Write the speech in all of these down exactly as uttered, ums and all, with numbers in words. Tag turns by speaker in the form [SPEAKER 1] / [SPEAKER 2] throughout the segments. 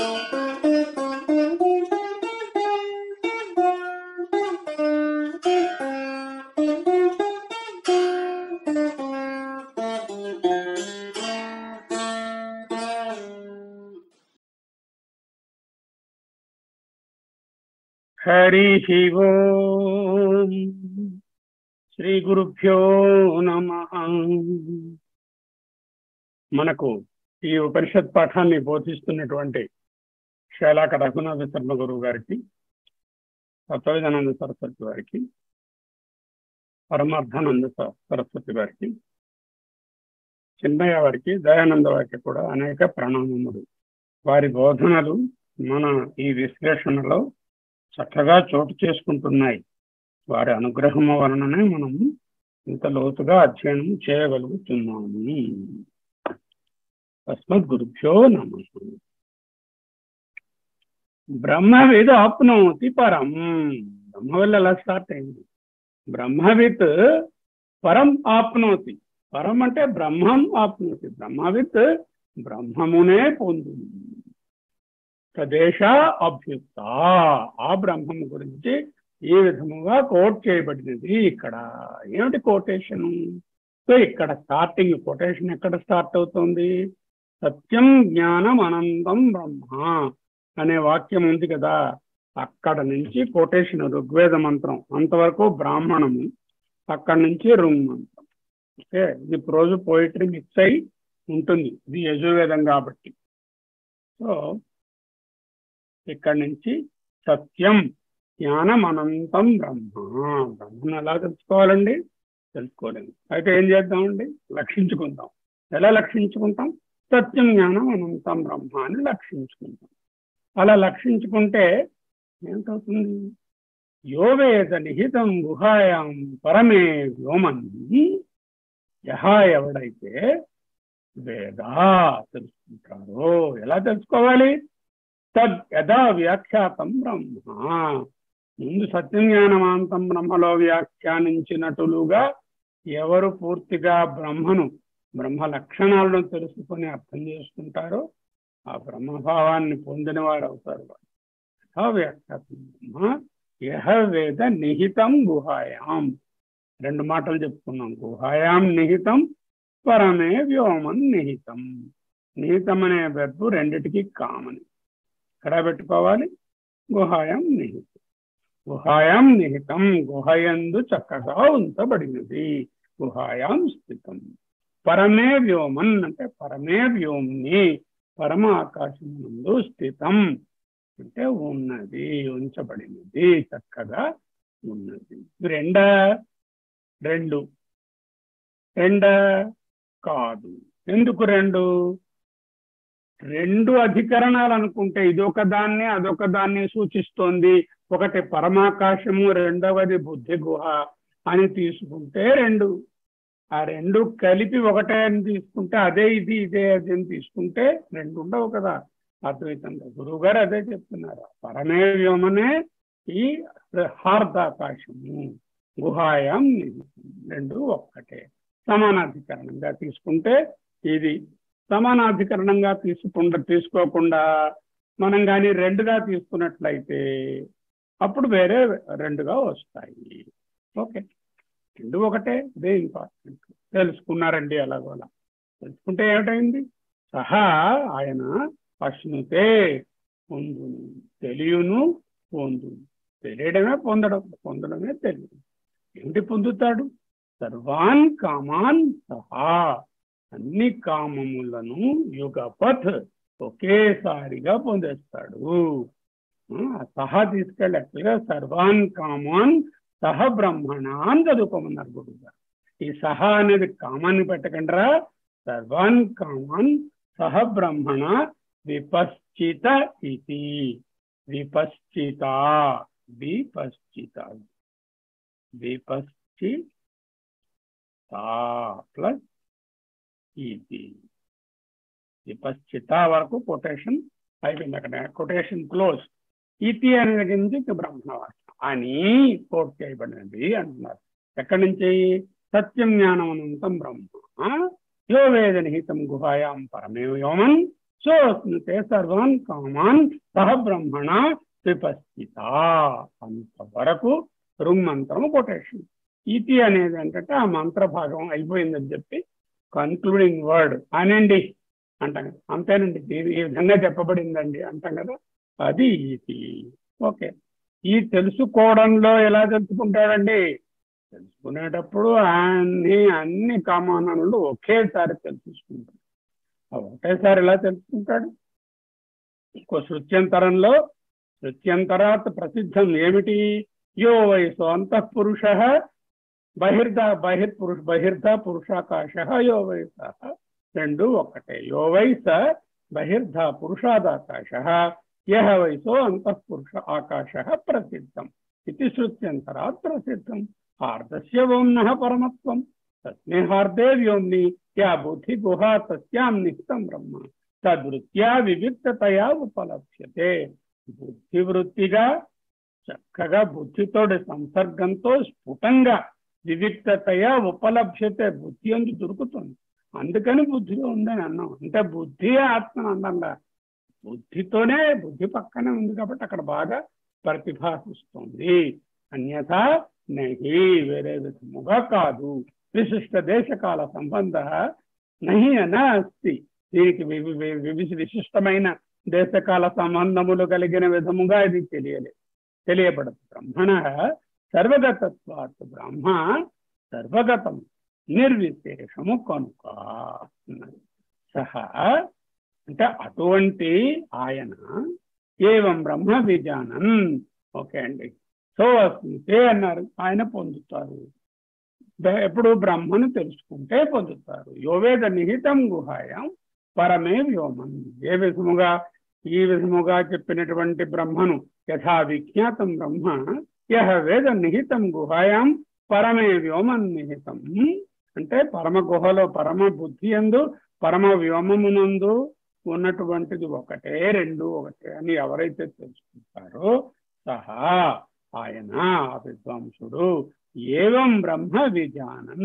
[SPEAKER 1] హరి ఓం శ్రీ గురుభ్యో నమః. మనకు ఈ ఉపనిషత్ పాఠాన్ని బోధిస్తున్నటువంటి శైలాక రఘునాథ శర్మ గురువు గారికి, తత్వవేదానంద సరస్వతి వారికి, పరమార్థానంద సరస్వతి వారికి, చిన్నయ్య వారికి, దయానంద వారికి కూడా అనేక ప్రణామములు. వారి బోధనలు మన ఈ విశ్లేషణలో చక్కగా చోటు చేసుకుంటున్నాయి. వారి అనుగ్రహము వలననే మనము ఇంత లోతుగా అధ్యయనం చేయగలుగుతున్నాము. తస్మద్ గురుభ్యో నమః. బ్రహ్మవిద్ ఆప్నోతి పరం. బ్రహ్మ వల్ల ఎలా స్టార్ట్ అయింది? బ్రహ్మవిత్ పరం ఆప్నోతి. పరం అంటే బ్రహ్మం ఆప్నోతి. బ్రహ్మవిత్ బ్రహ్మమునే పొందుతుంది. తదేశ అభ్యుక్త. ఆ బ్రహ్మము గురించి ఈ విధముగా కోట్ చేయబడినది. ఇక్కడ ఏమిటి కోటేషను? సో ఇక్కడ స్టార్టింగ్ కోటేషన్ ఎక్కడ స్టార్ట్ అవుతుంది? సత్యం జ్ఞానం అనంతం బ్రహ్మ అనే వాక్యం ఉంది కదా, అక్కడ నుంచి కోటేషన్. ఋగ్వేద మంత్రం అంతవరకు బ్రాహ్మణము, అక్కడ నుంచి రుంగ్ మంత్రం. ఓకే, ఇది ప్రోజు పోయిటరీ మిక్స్ అయి ఉంటుంది, ఇది యజుర్వేదం కాబట్టి. సో ఇక్కడి నుంచి సత్యం జ్ఞానం అనంతం బ్రహ్మ. బ్రహ్మను ఎలా తెలుసుకోవాలండి? తెలుసుకోలేము. అయితే ఏం చేద్దామండి? లక్షించుకుందాం. ఎలా లక్షించుకుంటాం? సత్యం జ్ఞానం అనంతం బ్రహ్మ అని లక్షించుకుంటాం. అలా లక్షించుకుంటే ఏమిటవుతుంది? యో వేద నిహితం గుహాయాం పరమే వ్యోమని. యహ ఎవడైతే వేదా తెలుసుకుంటారో. ఎలా తెలుసుకోవాలి? తద్ యథా వ్యాఖ్యాతం బ్రహ్మ. ముందు సత్యజ్ఞానమాంతం బ్రహ్మలో వ్యాఖ్యానించినట్లుగా ఎవరు పూర్తిగా బ్రహ్మను, బ్రహ్మ లక్షణాలను తెలుసుకొని అర్థం చేసుకుంటారో ఆ బ్రహ్మభావాన్ని పొందిన వారు అవుతారు. యథా వ్యాఖ్యాతం బ్రహ్మ యహ వేద నిహితం గుహాయాం. రెండు మాటలు చెప్పుకున్నాం. గుహాయాం నిహితం, పరమే వ్యోమం నిహితం. నిహితం అనే వెర్బు రెండిటికి కామన్. ఎక్కడ పెట్టుకోవాలి? గుహాయాం నిహితం. గుహాయాం నిహితం, గుహయందు చక్కగా ఉంచబడినది, గుహాయాం స్థితం. పరమే వ్యోమన్ అంటే పరమే వ్యోమ్ని, పరమ ఆకాశం ముందు స్థితం అంటే ఉన్నది, ఉంచబడినది, చక్కగా ఉన్నది. రెండ రెండు రెండ కాదు. ఎందుకు రెండు? రెండు అధికరణాలు అనుకుంటే ఇదొక దాన్ని అదొక దాన్ని సూచిస్తోంది. ఒకటి పరమాకాశము, రెండవది బుద్ధి గుహ అని తీసుకుంటే రెండు. ఆ రెండు కలిపి ఒకటే అని తీసుకుంటే అదే ఇది, ఇదే అది అని తీసుకుంటే రెండు ఉండవు కదా అద్వైతంగా. గురువు గారు అదే చెప్తున్నారు. పరమే వ్యోమనే ఈ హార్దాకాశము, గుహాయాం రెండు ఒక్కటే. సమానాధికరణంగా తీసుకుంటే ఇది. సమానాధికరణంగా తీసుకుండా తీసుకోకుండా మనం కానీ రెండుగా తీసుకున్నట్లయితే అప్పుడు వేరే రెండుగా వస్తాయి. ఓకే, రెండు ఒకటే, ఇదే ఇంపార్టెంట్. తెలుసుకున్నారండి. ఎలాగో అలా తెలుసుకుంటే ఏమిటైంది? సహా ఆయన అశ్నుతే పొందును, తెలియను పొందును. తెలియడమే పొందడం, పొందడమే తెలియదు. ఏమిటి పొందుతాడు? సర్వాన్ కామాన్ సహా. అన్ని కామములను యుగపథ్ ఒకేసారిగా పొందేస్తాడు. సహా తీసుకెళ్ళి యాక్చువల్గా సర్వాన్ కామాన్ సహ బ్రహ్మణ అని చదువుకోమన్నారు గురువు గారు. ఈ సహా అనేది కామాన్ని పెట్టకండిరా. సర్వాన్ కామాన్ సహ బ్రహ్మణ విపశ్చిత ఇది. విపశ్చిత విపశ్చిత విపశ్చిత ప్లస్ ఇది. విపశ్చిత వరకు కొటేషన్ అయిపోయింది. అక్కడ కొటేషన్ క్లోజ్. ఇతి అనే దగ్గర నుంచి బ్రహ్మవాక్యం అని కోట్ చేయబడినది అంటున్నారు. ఎక్కడి నుంచి? సత్యం జ్ఞానం అనంతం బ్రహ్మ యో వేద నిహితం గుహాయాం పరమే వ్యోమన్ సోస్నుతే సర్వాన్ కామాన్ సహ బ్రహ్మణ విపస్థిత. అంతవరకు రుంగమంత్రము కొటేషన్. ఇతి అనేది ఏంటంటే ఆ మంత్ర భాగం అయిపోయిందని చెప్పి కన్క్లూడింగ్ వర్డ్ అనండి అంటాం కదా, అంతేనండి ఈ విధంగా చెప్పబడిందండి అంటాం కదా, అది ఇది. ఓకే, ఈ తెలుసుకోవడంలో ఎలా తెలుసుకుంటాడండి? తెలుసుకునేటప్పుడు అన్ని అన్ని కామానాలు ఒకేసారి తెలుసుకుంటాడు. ఒకేసారి ఎలా తెలుసుకుంటాడు? ఇంకో శృత్యంతరంలో, శృత్యంతరాత్ ప్రసిద్ధం ఏమిటి? యో వయసు అంతఃపురుష బహిర్ద బహిర్పురుష బహిర్ధ పురుషాకాశ యో వయస, రెండు ఒకటే. యో వయస బహిర్ధ పురుషాదాకాశ యహ వయసో అంతఃపురుష ఆకాశ ప్రసిద్ధం ఇది శృత్యంతరాత్ ప్రసిద్ధం. హార్దస్య వ్యోమ్నః పరమత్వం తస్మే హార్దే వ్యోమ్ని యా బుద్ధి గుహా తస్యాం నిహితం బ్రహ్మ తద్వృత్యా వివిక్తతయా ఉపలభ్యతే. బుద్ధివృత్తిగా చక్కగా బుద్ధితోటి సంసర్గంతో స్ఫుటంగా వివిక్తతయా ఉపలభ్యతే, బుద్ధి అందు దొరుకుతుంది. అందుకని బుద్ధిలో ఉందని అన్నాం. అంటే బుద్ధి ఆత్మను అన్నంగా బుద్ధితోనే, బుద్ధి పక్కనే ఉంది కాబట్టి అక్కడ బాగా ప్రతిభాసిస్తుంది. అన్యథా నహి, వేరే విధముగా కాదు. విశిష్ట దేశకాల సంబంధ నహి అనా అస్తి. దీనికి వివి విశిష్టమైన దేశకాల సంబంధములు కలిగిన విధముగా ఇది తెలియలేదు, తెలియబడదు. బ్రహ్మణ సర్వగతత్వాత్, బ్రహ్మ సర్వగతం నిర్విశేషము కనుక. సహా అంటే అటువంటి ఆయన ఏవం బ్రహ్మ విజానం. ఓకే అండి, సో అస్మితే అన్నారు, ఆయన పొందుతారు. ఎప్పుడు బ్రహ్మను తెలుసుకుంటే పొందుతారు. యోవేద నిహితం గుహాయం పరమే వ్యోమం. ఏ విధముగా, ఈ విధముగా చెప్పినటువంటి బ్రహ్మను, యథా విజ్ఞాతం బ్రహ్మ యహ వేద నిహితం గుహాయాం పరమే వ్యోమం నిహితం. అంటే పరమ గుహలో, పరమ బుద్ధి యందు, పరమ వ్యోమమునందు ఉన్నటువంటిది ఒకటే, రెండు ఒకటే అని ఎవరైతే తెలుసుకుంటారో సహా ఆయన విద్వాంసుడు ఏవం బ్రహ్మ విజానం.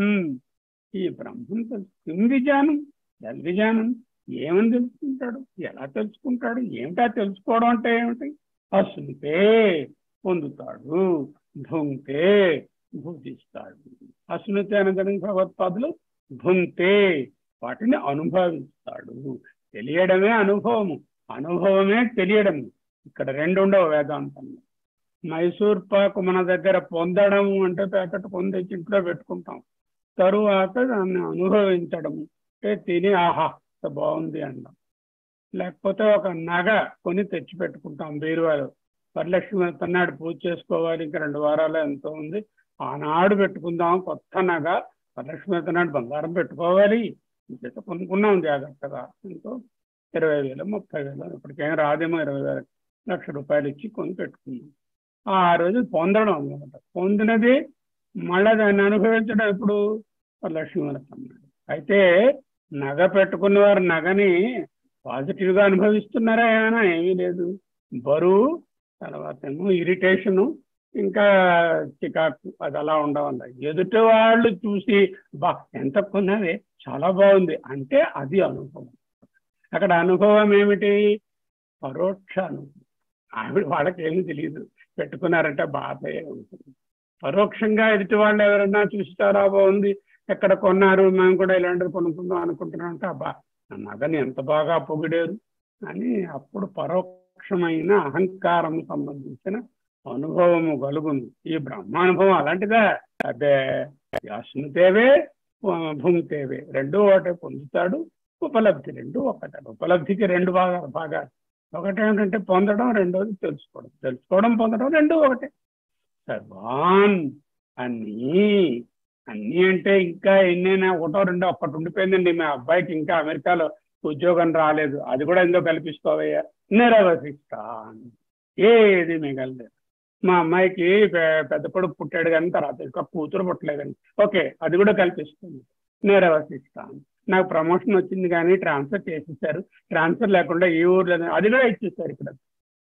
[SPEAKER 1] ఈ బ్రహ్మం తెలుసు. విజానం విజానం ఏమని తెలుసుకుంటాడు? ఎలా తెలుసుకుంటాడు? ఏమిటా తెలుసుకోవడం అంటే ఏమిటి? అసుంతే పొందుతాడు, భుంతే భుజిస్తాడు. అసునితే అనగానే భగవత్పాదులు భుంతే వాటిని అనుభవిస్తాడు. తెలియడమే అనుభవము, అనుభవమే తెలియడము. ఇక్కడ రెండు ఉండవు వేదాంతంలో. మైసూర్ పాకు మన దగ్గర పొందడం అంటే ప్యాకెట్ పొందేసి ఇంట్లో పెట్టుకుంటాం, తరువాత దాన్ని అనుభవించడము అంటే తిని ఆహా బాగుంది అంటాం. లేకపోతే ఒక నగ కొని తెచ్చి పెట్టుకుంటాం బీరువాలో. వరలక్ష్మి తన్నాడు పూజ చేసుకోవాలి, ఇంకా రెండు వారాలు ఎంతో ఉంది, ఆనాడు పెట్టుకుందాం కొత్త నగ. వరలక్ష్మి తన్నాడు బంగారం పెట్టుకోవాలి, ఇంకైతే కొనుక్కున్నాం జాగ్రత్తగా. ఎంతో ఇరవై వేలు ముప్పై వేలు ఇప్పటికేం రాదేమో, ఇరవై వేల లక్ష రూపాయలు ఇచ్చి కొని పెట్టుకున్నాం. ఆ రోజు పొందడం అనమాట. పొందినది మళ్ళా దాన్ని అనుభవించడం ఎప్పుడు? వరలక్ష్మి తన్నాడు. అయితే నగ పెట్టుకున్న వారు నగని పాజిటివ్గా అనుభవిస్తున్నారా? ఏమైనా ఏమీ లేదు. బరువు, తర్వాత ఏమో ఇరిటేషను, ఇంకా చికాకు, అది అలా ఉండవల్ల. ఎదుటి వాళ్ళు చూసి బా ఎంత కొన్నవే చాలా బాగుంది అంటే అది అనుభవం. అక్కడ అనుభవం ఏమిటి? పరోక్ష అనుభవం. ఆవిడ వాళ్ళకి ఏమీ తెలియదు, పెట్టుకున్నారంటే బాధే ఉంటుంది. పరోక్షంగా ఎదుటి వాళ్ళు ఎవరన్నా చూస్తారా బాగుంది, ఎక్కడ కొన్నారు, మేము కూడా ఇలాంటివి కొనుక్కుందాం అనుకుంటున్నాం అంటే అబ్బా నగని ఎంత బాగా పొగిడారు అని అప్పుడు పరోక్షమైన అహంకారం సంబంధించిన అనుభవము కలుగుంది. ఈ బ్రహ్మానుభవం అలాంటిదా? అదే అశ్నుతేవే భుంతేవే, రెండు ఒకటే పొందుతాడు. ఉపలబ్ధి రెండు ఒకటే. ఉపలబ్ధికి రెండు బాగా బాగా ఒకటి ఏమిటంటే పొందడం, రెండోది తెలుసుకోవడం. తెలుసుకోవడం పొందడం రెండు ఒకటే. సర్వాన్ అన్నీ, అన్నీ అంటే ఇంకా ఎన్నైనా ఒకటో రెండో ఒక్కటి ఉండిపోయిందండి. మా అబ్బాయికి ఇంకా అమెరికాలో ఉద్యోగం రాలేదు, అది కూడా ఎందులో కల్పిస్తావయ్యా? నిరవశిష్టాన్, ఏది మిగలలేదు. మా అమ్మాయికి పెద్ద కొడుకు పుట్టాడు కానీ తర్వాత ఇంకా కూతురు పుట్టలేదండి, ఓకే అది కూడా కల్పిస్తుంది. నిరవశిష్టాన్, నాకు ప్రమోషన్ వచ్చింది కానీ ట్రాన్స్ఫర్ చేసేసారు, ట్రాన్స్ఫర్ లేకుండా ఈ ఊర్లో అది కూడా ఇచ్చేసారు ఇక్కడ.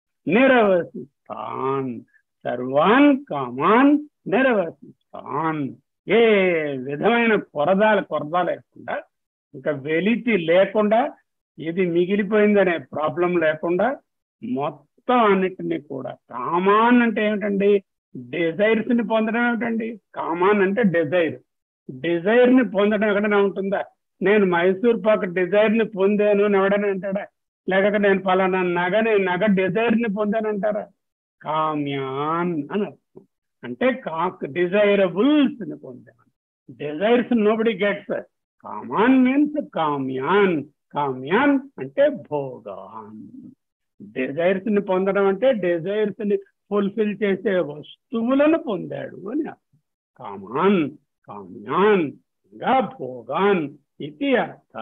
[SPEAKER 1] నిరవశిష్టాన్ సర్వాన్ కామాన్ నిరవశిష్టాన్, ఏ విధమైన కొరదాలు కొరద లేకుండా, ఇంకా వెలితి లేకుండా ఇది మిగిలిపోయిందనే ప్రాబ్లం లేకుండా మొత్తం అన్నిటినీ కూడా, కామాన్ అంటే ఏమిటండి, డిజైర్స్ ని పొందడం ఏమిటండి, కామాన్ అంటే డిజైర్. డిజైర్ ని పొందడం ఎక్కడైనా ఉంటుందా? నేను మైసూర్ పాక్ డిజైర్ ని పొందాను అని ఎవడైనా అంటాడా? లేకపోతే నేను పలానా నగని నగ డిజైర్ ని పొందాను అంటారా? కామ్యాన్ అని అర్థం. అంటే కాక్ డిజైరబుల్స్ ని పొందాను. Desires nobody gets. కామాన్ మీన్స్ కామ్యాన్. కామ్యాన్ అంటే భోగాన్. డిజైర్స్ ని పొందడం అంటే డిజైర్స్ ని ఫుల్ఫిల్ చేసే వస్తువులను పొందాడు అని అర్థం. కామాన్, కామ్యాన్, ఇంకా భోగాన్ ఇది అర్థ.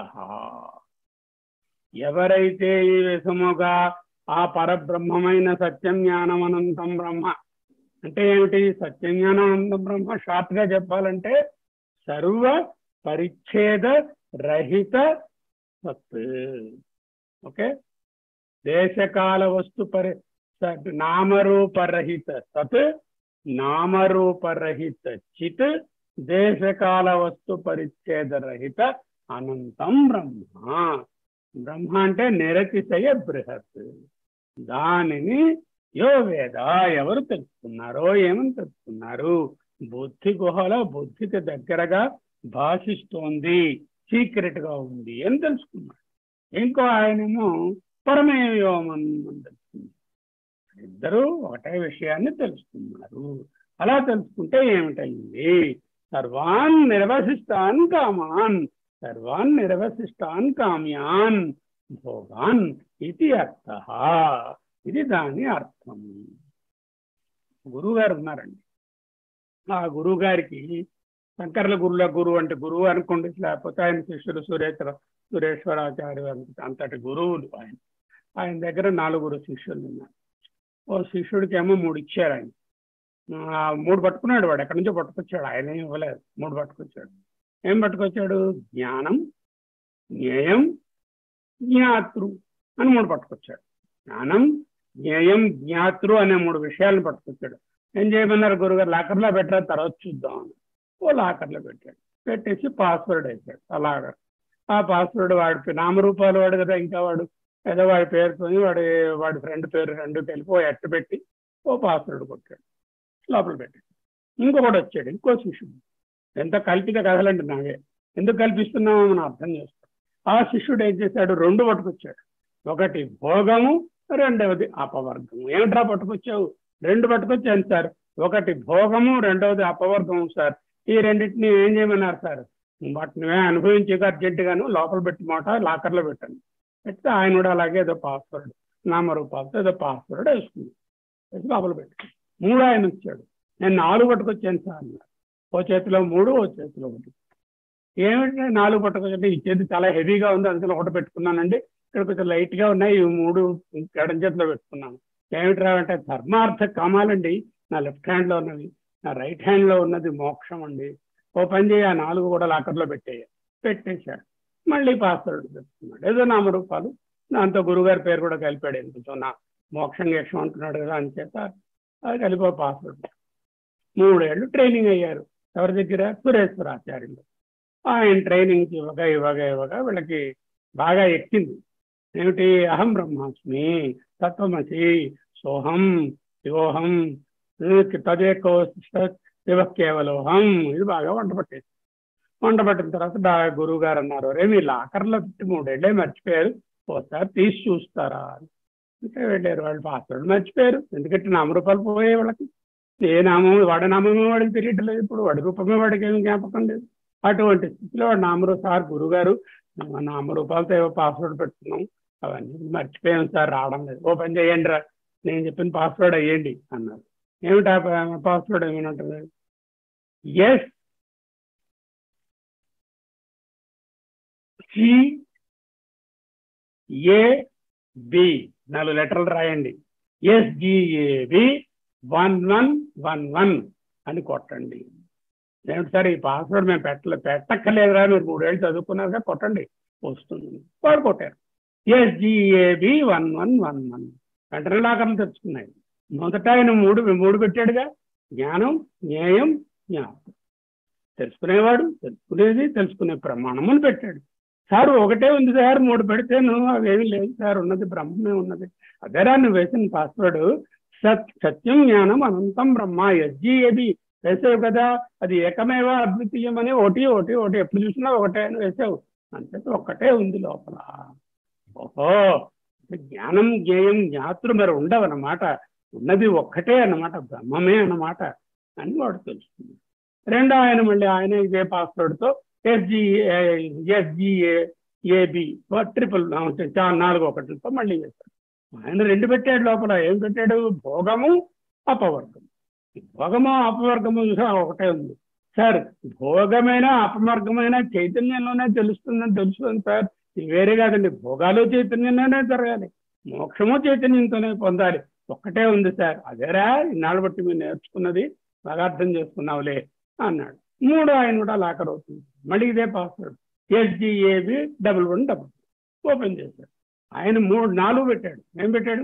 [SPEAKER 1] ఎవరైతే ఈ విధముగా ఆ పరబ్రహ్మమైన సత్యం జ్ఞానం అనంతం బ్రహ్మ అంటే ఏమిటి? సత్యం జ్ఞానం అనంతం బ్రహ్మ షార్ట్ గా చెప్పాలంటే సర్వ పరిచ్ఛేద రహిత సత్. ఓకే, దేశకాల వస్తు పరి నామరూపరహిత సత్, నామరూపరహిత చిత్, దేశకాల వస్తు పరిచ్ఛేద రహిత అనంతం బ్రహ్మ. బ్రహ్మ అంటే నిరతిశయ బృహత్. దానిని యో వేద, ఎవరు తెలుసుకున్నారో, ఏమని తెలుసుకున్నారు? బుద్ధి గుహలో బుద్ధికి దగ్గరగా భాషిస్తోంది, సీక్రెట్ గా ఉంది అని తెలుసుకున్నాడు. ఇంకో ఆయనేమో పరమేయోమన్ అని తెలుసుకున్నారు. ఇద్దరు ఒకటే విషయాన్ని తెలుసుకున్నారు. అలా తెలుసుకుంటే ఏమిటైంది? సర్వాన్ నిర్వసిస్తాన్ కామాన్, సర్వాన్ నిర్వసిస్తాన్ కామ్యాన్ భోగాన్ ఇది అర్థ. ఇది దాని అర్థం. గురువు గారు ఉన్నారండి. ఆ గురువు గారికి శంకర్ల గురుల గురువు అంటే గురువు అనుకోండి, లేకపోతే ఆయన శిష్యుడు సురేశ్వర సురేశ్వరాచార్య అంతటి గురువులు ఆయన. ఆయన దగ్గర నలుగురు శిష్యులు ఉన్నారు. ఓ శిష్యుడికి ఏమో మూడు ఇచ్చారు ఆయన. మూడు పట్టుకున్నాడు వాడు, ఎక్కడి నుంచో పట్టుకొచ్చాడు, ఆయన ఏం ఇవ్వలేదు, మూడు పట్టుకొచ్చాడు. ఏం పట్టుకొచ్చాడు? జ్ఞానం, జ్ఞేయం, జ్ఞాతృ అని మూడు పట్టుకొచ్చాడు. జ్ఞానం, జ్ఞేయం, జ్ఞాతృ అనే మూడు విషయాలను పట్టుకొచ్చాడు. ఏం చేయమన్నారు గురుగారు? లాకర్లో పెట్టారు, తర్వాత చూద్దాం అని. ఓ లాకర్లో పెట్టాడు. పెట్టేసి పాస్వర్డ్ వేసాడు. అలాగా ఆ పాస్వర్డ్ వాడి నామరూపాలు వాడు కదా, ఇంకా వాడు ఏదో వాడి పేరుతోని వాడి వాడి ఫ్రెండ్ పేరు రెండు కలిపి ఓ ఎట్టు పెట్టి ఓ పాస్వర్డ్ కొట్టాడు, లోపల పెట్టాడు. ఇంకొకటి వచ్చాడు, ఇంకో శిష్యుడు. ఎంత కల్పిత కథలండి నావే, ఎందుకు కల్పిస్తున్నామో మనం అర్థం చేస్తాం. ఆ శిష్యుడు ఏం చేశాడు? రెండు పట్టుకొచ్చాడు. ఒకటి భోగము, రెండవది అపవర్గము. ఏమిట్రా పట్టుకొచ్చావు? రెండు పట్టుకొచ్చాను సార్. ఒకటి భోగము, రెండవది అపవర్గము సార్. ఈ రెండింటిని ఏం చేయమన్నారు సార్? వాటిని అనుభవించేది అర్జెంటుగాను లోపల పెట్టి మాట లాకర్లో పెట్టాను. పెడితే ఆయన కూడా అలాగే ఏదో పాస్వర్డ్ నామరూపాలతో ఏదో పాస్వర్డ్ వేసుకుంది, వేసి లోపల పెట్టాను. మూడు ఆయన వచ్చాడు. నేను నాలుగు పట్టుకొచ్చాను సార్ అన్నారు. ఓ చేతిలో మూడు, ఓ చేతిలో ఒకటి. ఏమిటంటే నాలుగు పట్టుకొచ్చాడు, ఈ చేతి చాలా హెవీగా ఉంది అందుకని ఒకటి పెట్టుకున్నానండి, ఇక్కడ కొంచెం లైట్గా ఉన్నాయి, ఈ మూడు ఎడం చేతిలో పెట్టుకున్నాను. ఏమిట్రా అంటే ధర్మార్థ కామాలండి నా లెఫ్ట్ హ్యాండ్లో ఉన్నది, నా రైట్ హ్యాండ్లో ఉన్నది మోక్షం అండి. ఓ పని చేయ, ఆ నాలుగు కూడా లాకర్లో పెట్టేయ. పెట్టేశాడు. మళ్ళీ పాస్వర్డ్ పెట్టుకున్నాడు, ఏదో నామరూపాలు, దాంతో గురుగారి పేరు కూడా కలిపాడు. ఎందుకు నా మోక్షం గేక్షం అంటున్నాడు కదా అని చేత అది కలిపి పాస్వర్డ్. మూడేళ్ళు ట్రైనింగ్ అయ్యారు. ఎవరి దగ్గర? సురేశ్వరాచార్యులు. ఆయన ట్రైనింగ్ ఇవ్వగా ఇవ్వగా ఇవ్వగా వీళ్ళకి బాగా ఎక్కింది. ఏమిటి? అహం బ్రహ్మాస్మి, తత్వమసి, సోహం, శివోహం, తదేకో శివ కేవలోహం. ఇది బాగా వంట పట్టేది. వంట పట్టిన తర్వాత గురువు గారు అన్నారు, రే మీ లాకర్లో పెట్టి మూడేళ్ళే మర్చిపోయారు, ఒకసారి తీసి చూస్తారా అంటే వెళ్ళారు. వాళ్ళు పాస్వర్డ్ మర్చిపోయారు, ఎందుకంటే నామరూపాలు పోయాయి వాళ్ళకి. ఏ నామం వాడి నామమే వాడికి తెలియట్లేదు, ఇప్పుడు వాడి రూపమే వాడికి ఏమి జ్ఞాపకం లేదు. అటువంటి స్థితిలో వాడు నామరూ సార్ గురుగారు నామరూపాలతో ఏవో పాస్వర్డ్ పెట్టుకున్నాం, అవన్నీ మర్చిపోయాం సార్, రావడం లేదు. ఓ పని చేయండి రా, నేను చెప్పిన పాస్వర్డ్ అయ్యండి అన్నారు. ఏమిటా పాస్వర్డ్ ఏమేమంటారు? ఎస్ సి ఏ బి నాలుగు లెటర్లు రాయండి. SGAB one one one one అని కొట్టండి. ఏమిటి సార్ ఈ పాస్వర్డ్ మేము పెట్టలే పెట్టక్కర్లేదురా, మీరు మూడేళ్ళు చదువుకున్నారుగా, కొట్టండి వస్తుంది. వాడు కొట్టారు. SGAB one one one one వెంటనే లాకర్లు తెచ్చుకున్నాయి. మొదట ఆయన మూడు మూడు పెట్టాడుగా, జ్ఞానం, జ్ఞేయం, జ్ఞానం. తెలుసుకునేవాడు తెలుసుకునేది తెలుసుకునే ప్రమాణములు పెట్టాడు. సార్ ఒకటే ఉంది సార్, మూడు పెడితేను అవేమీ లేదు సార్, ఉన్నది బ్రహ్మమే ఉన్నది. అదేరా నువ్వు వేసిన పాస్వర్డ్, సత్ సత్యం జ్ఞానం అనంతం బ్రహ్మ యజ్జి ఏది వేసావు కదా, అది ఏకమేవ అద్వితీయం అని ఒకటి ఒకటి ఒకటి ఎప్పుడు చూసినా ఒకటే అని వేసావు, అంతే ఒక్కటే ఉంది లోపల. ఓహో, జ్ఞానం జ్ఞేయం జ్ఞాతృ మరి ఉండవన్నమాట, ఉన్నది ఒక్కటే అన్నమాట, బ్రహ్మమే అన్నమాట అని వాడు తెలుస్తుంది. రెండో ఆయన మళ్ళీ ఆయన ఇదే పాస్వర్డ్తో ఎస్జిఏ ఎస్జిఏ ఏబి ట్రిపుల్ నాలుగు ఒకటితో మళ్ళీ చేస్తాడు. ఆయన రెండు పెట్టాడు లోపల. ఏం పెట్టాడు? భోగము అపవర్గము. భోగము అపవర్గము చూసా ఒకటే ఉంది సార్. భోగమైనా అపవర్గమైన చైతన్యంలోనే తెలుస్తుందని తెలుస్తుంది సార్, ఇది వేరే కాదండి. భోగాలు చైతన్యంలోనే జరగాలి, మోక్షము చైతన్యంతోనే పొందాలి, ఒక్కటే ఉంది సార్. అదేరా ఇన్నాళ్ళు బట్టి మీరు నేర్చుకున్నది, బాగా అర్థం చేసుకున్నావులే అన్నాడు. మూడు ఆయన కూడా లాకర్ అవుతుంది. మళ్ళీ ఇదే password S G A B double one double open చేశాడు. ఆయన మూడు నాలుగు పెట్టాడు. ఏం పెట్టాడు?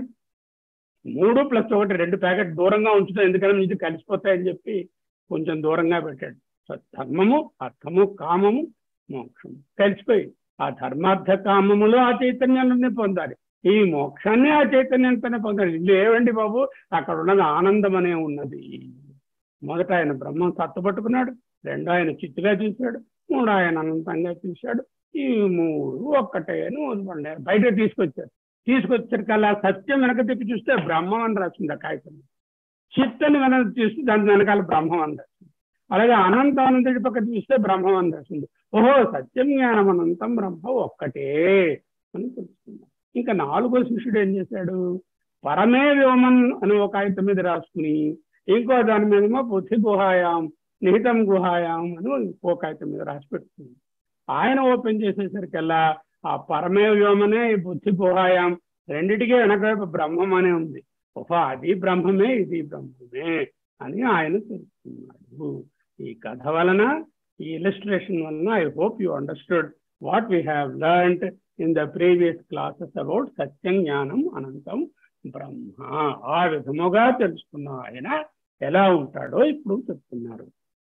[SPEAKER 1] మూడు ప్లస్ ఒకటి రెండు ప్యాకెట్ దూరంగా ఉంచుతాం, ఎందుకంటే ఇది కలిసిపోతాయని చెప్పి కొంచెం దూరంగా పెట్టాడు. ధర్మము అర్థము కామము మోక్షము కలిసిపోయి ఆ ధర్మార్థ కామములో ఆ చైతన్యాన్ని పొందాలి, ఈ మోక్షాన్ని ఆ చైతన్యంతోనే పొందాలి. ఇది ఏవండి బాబు, అక్కడ ఉన్నది ఆనందం అనే ఉన్నది. మొదట ఆయన బ్రహ్మం సత్తుపట్టుకున్నాడు, రెండో ఆయన చిత్తుగా చూశాడు, మూడు ఆయన అనంతంగా చూశాడు. ఈ మూడు ఒక్కటే అని వదిలిపడ్డారు. బయట తీసుకొచ్చారు. తీసుకొచ్చారు సత్యం వెనక తిప్పి చూస్తే బ్రహ్మం అని రాసింది ఆ కాగితం. చిత్తని వెనక చూస్తే దాని వెనకాల బ్రహ్మం అని రాసింది. అలాగే అనంత అనంతటి పక్క చూస్తే బ్రహ్మం అని రాసింది. ఓహో, సత్యం జ్ఞానం అనంతం బ్రహ్మ ఒక్కటే అని తెలుసుకున్నాం. ఇంకా నాలుగో శిష్యుడు ఏం చేశాడు? పరమే వ్యోమన్ అని ఒక కాగితం మీద రాసుకుని, ఇంకో దాని మీదేమో బుద్ధి గుహాయాం నిహితం గుహాయాం అని ఇంకో కాగితం మీద రాసి పెడుతుంది. ఆయన ఓపెన్ చేసేసరికల్లా ఆ పరమే వ్యోమనే ఈ బుద్ధి గుహాయాం రెండిటికీ వెనక బ్రహ్మం అనే ఉంది. ఓహో, అది బ్రహ్మమే ఇది బ్రహ్మమే అని ఆయన తెలుసుకున్నాడు. ఈ కథ వలన, ఈ ఇలస్ట్రేషన్ వలన I hope you understood what we have learned in the previous classes about సత్యం జ్ఞానం అనంతం బ్రహ్మ. ఆ విధముగా తెలుసుకున్న ఆయన ఎలా ఉంటాడో ఇప్పుడు చెప్తున్నారు.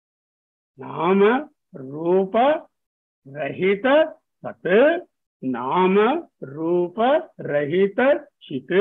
[SPEAKER 1] నామ రూప రహిత సత్, నామ రూప రహిత చిత్,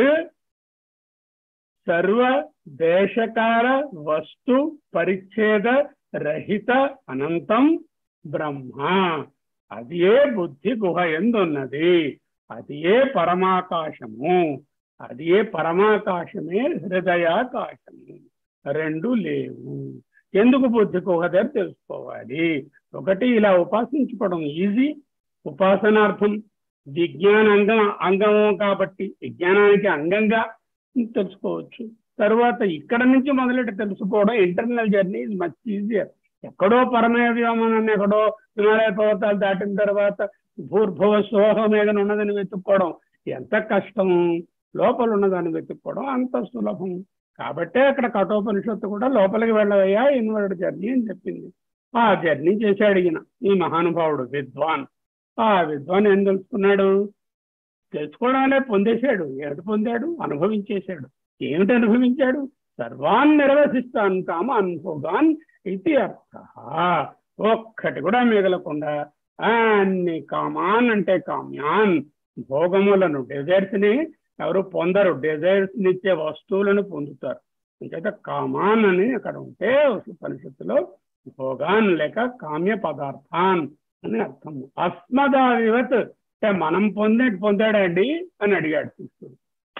[SPEAKER 1] సర్వ దేశకాల వస్తు పరిచ్ఛేద రహిత అనంతం బ్రహ్మ. అది ఏ బుద్ధి గుహ ఎందున్నది, అది ఏ పరమాకాశము, అది ఏ పరమాకాశమే హృదయాకాశము. రెండు లేవు. ఎందుకు బుద్ధి గుహ దగ్గర తెలుసుకోవాలి? ఒకటి, ఇలా ఉపాసించుకోవడం ఈజీ, ఉపాసనార్థం విజ్ఞాన అంగం అంగము కాబట్టి విజ్ఞానానికి అంగంగా తెలుసుకోవచ్చు. తర్వాత ఇక్కడ నుంచి మొదలెట్టి తెలుసుకోవడం internal journey is much easier. ఎక్కడో పరమవ్యోమని, ఎక్కడో హిమాలయ పర్వతాలు దాటిన తర్వాత భూర్భువ సోహం ఏదైనా ఉన్నదని వెతుక్కోవడం ఎంత కష్టం, లోపల ఉన్నదాన్ని వెతుక్కోవడం అంత సులభం. కాబట్టే అక్కడ కఠోపనిషత్తు కూడా లోపలికి వెళ్ళవయ్యా ఇన్వర్డ్ జర్నీ అని చెప్పింది. ఆ జర్నీ చేశాడు ఈయన, ఈ మహానుభావుడు విద్వాన్. ఆ విద్వాన్ ఏం తెలుసుకున్నాడు? తెలుసుకోవడం అనే పొందేశాడు. ఏమిటి పొందాడు? అనుభవించేశాడు. ఏమిటి అనుభవించాడు? సర్వాన్ నిర్వసిస్తాన్ కామ అనుభోగాన్ ఇది అర్థ. ఒక్కటి కూడా మిగలకుండా అన్ని కామాన్ అంటే కామ్యాన్, భోగములను డెజైర్స్ని ఎవరు పొందరు, డెజైర్స్ ఇచ్చే వస్తువులను పొందుతారు. అంచేత కామాన్ అని అక్కడ ఉంటే ఉపనిషత్తులో భోగాన్ లేక కామ్య పదార్థాన్ అని అర్థం. అస్మదావివత్ అంటే మనం పొందే పొందాడండి అని అడిగాడు శిష్యుడు.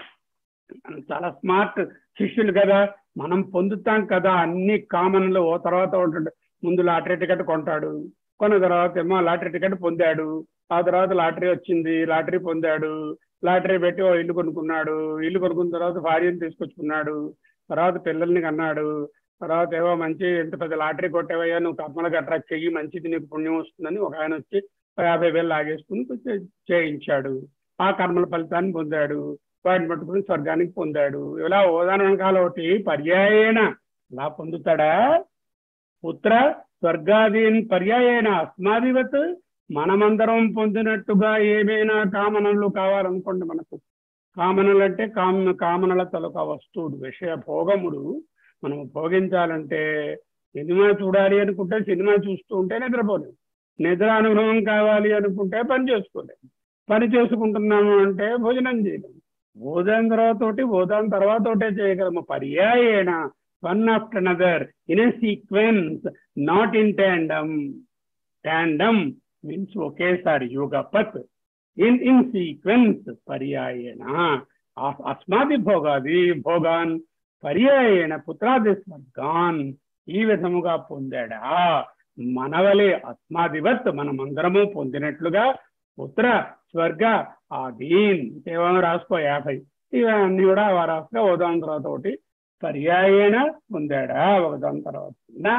[SPEAKER 1] మనం చాలా స్మార్ట్ శిష్యులు కదా, మనం పొందుతాం కదా అన్ని కామన్లు. ఓ తర్వాత ఉంటాడు, ముందు లాటరీ టికెట్ కొంటాడు, కొన్న తర్వాత ఏమో లాటరీ టికెట్ పొందాడు, ఆ తర్వాత లాటరీ వచ్చింది, లాటరీ పొందాడు, లాటరీ పెట్టి ఓ ఇల్లు కొనుక్కున్నాడు, ఇల్లు కొనుక్కున్న తర్వాత భార్యను తీసుకొచ్చుకున్నాడు, తర్వాత పిల్లల్ని కన్నాడు, తర్వాత ఏవో మంచి ఎంత పెద్ద లాటరీ కొట్టేవయ్యా నువ్వు కర్మలు గట్రా చెయ్యి మంచిది నీకు పుణ్యం వస్తుందని ఒక ఆయన వచ్చి యాభై వేలు లాగేసుకుని చేయించాడు. ఆ కర్మల ఫలితాన్ని పొందాడు, వాటిని పట్టుకుని స్వర్గానికి పొందాడు. ఇలా ఓదాన వెనకాల ఒకటి పర్యాయేన అలా పొందుతాడా? పుత్ర స్వర్గాదీన్ పర్యాయేన అస్మాదివత్ మనమందరం పొందినట్టుగా ఏమైనా కామనలు కావాలనుకోండి. మనకు కామనలు అంటే కామ కామనల తలక వస్తువుడు, విషయ భోగముడు. మనం భోగించాలంటే సినిమా చూడాలి అనుకుంటే సినిమా చూస్తూ ఉంటే నిద్రపోలేము, నిద్ర అనుభవం కావాలి అనుకుంటే పని చేసుకోలేము, పని చేసుకుంటున్నాము అంటే భోజనం చేయలేము, భోజనం తర్వాత ఒకటి భోజనం తర్వాత ఒకటే చేయగలము. పర్యాయేణ one after another in a sequence, not in tandem. Tandem means ఒకేసారి, యుగపత్, ఇన్ ఇన్ సీక్వెన్స్, పర్యాయేణ. అస్మాది భోగాది భోగాన్ పర్యాయేణ పుత్రాది స్వర్గాన్, ఈ విధముగా పొందాడా. మనవలే అస్మాదివత్, మనమందరము పొందినట్లుగా పుత్ర స్వర్గ ఆదీన్, కేవలం రాసుకో యాభై, ఇవన్నీ కూడా రాసుకో. ఒకదాని తర్వాత ఒకటి పర్యాయేణ పొందాడా, ఒకదాని తర్వాత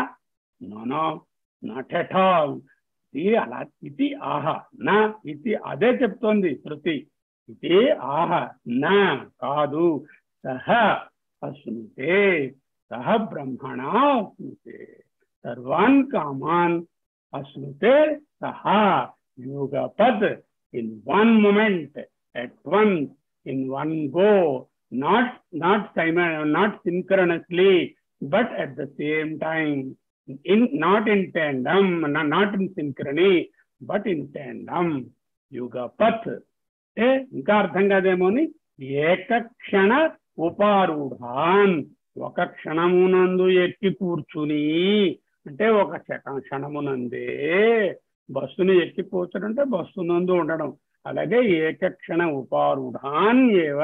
[SPEAKER 1] నో నాట్ ఎట్ ఆల్. ఇది అలా, ఇది ఆహ నా, ఇది అదే చెప్తోంది శృతి. ఇది ఆహ నా కాదు, సహ అశ్నుతే, సహ బ్రహ్మణ అశ్నుతే, సర్వాన్ కామాన్ అశ్నుతే సహ యుగపద్, in one moment, at once, in one go, not not సైమ not synchronously, but at the same time. In not in tandem, not in synchrony, but in tandem. యుగపత్ అంటే ఇంకా అర్థం కాదేమోని, ఏకక్షణ ఉపారూఢాన్, ఒక క్షణమునందు ఎక్కి కూర్చుని, అంటే ఒక క్షణమునందే బస్సుని ఎక్కి కూర్చోడంటే బస్సునందు ఉండడం. అలాగే ఏకక్షణ ఉపారూఢాన్ ఏవ,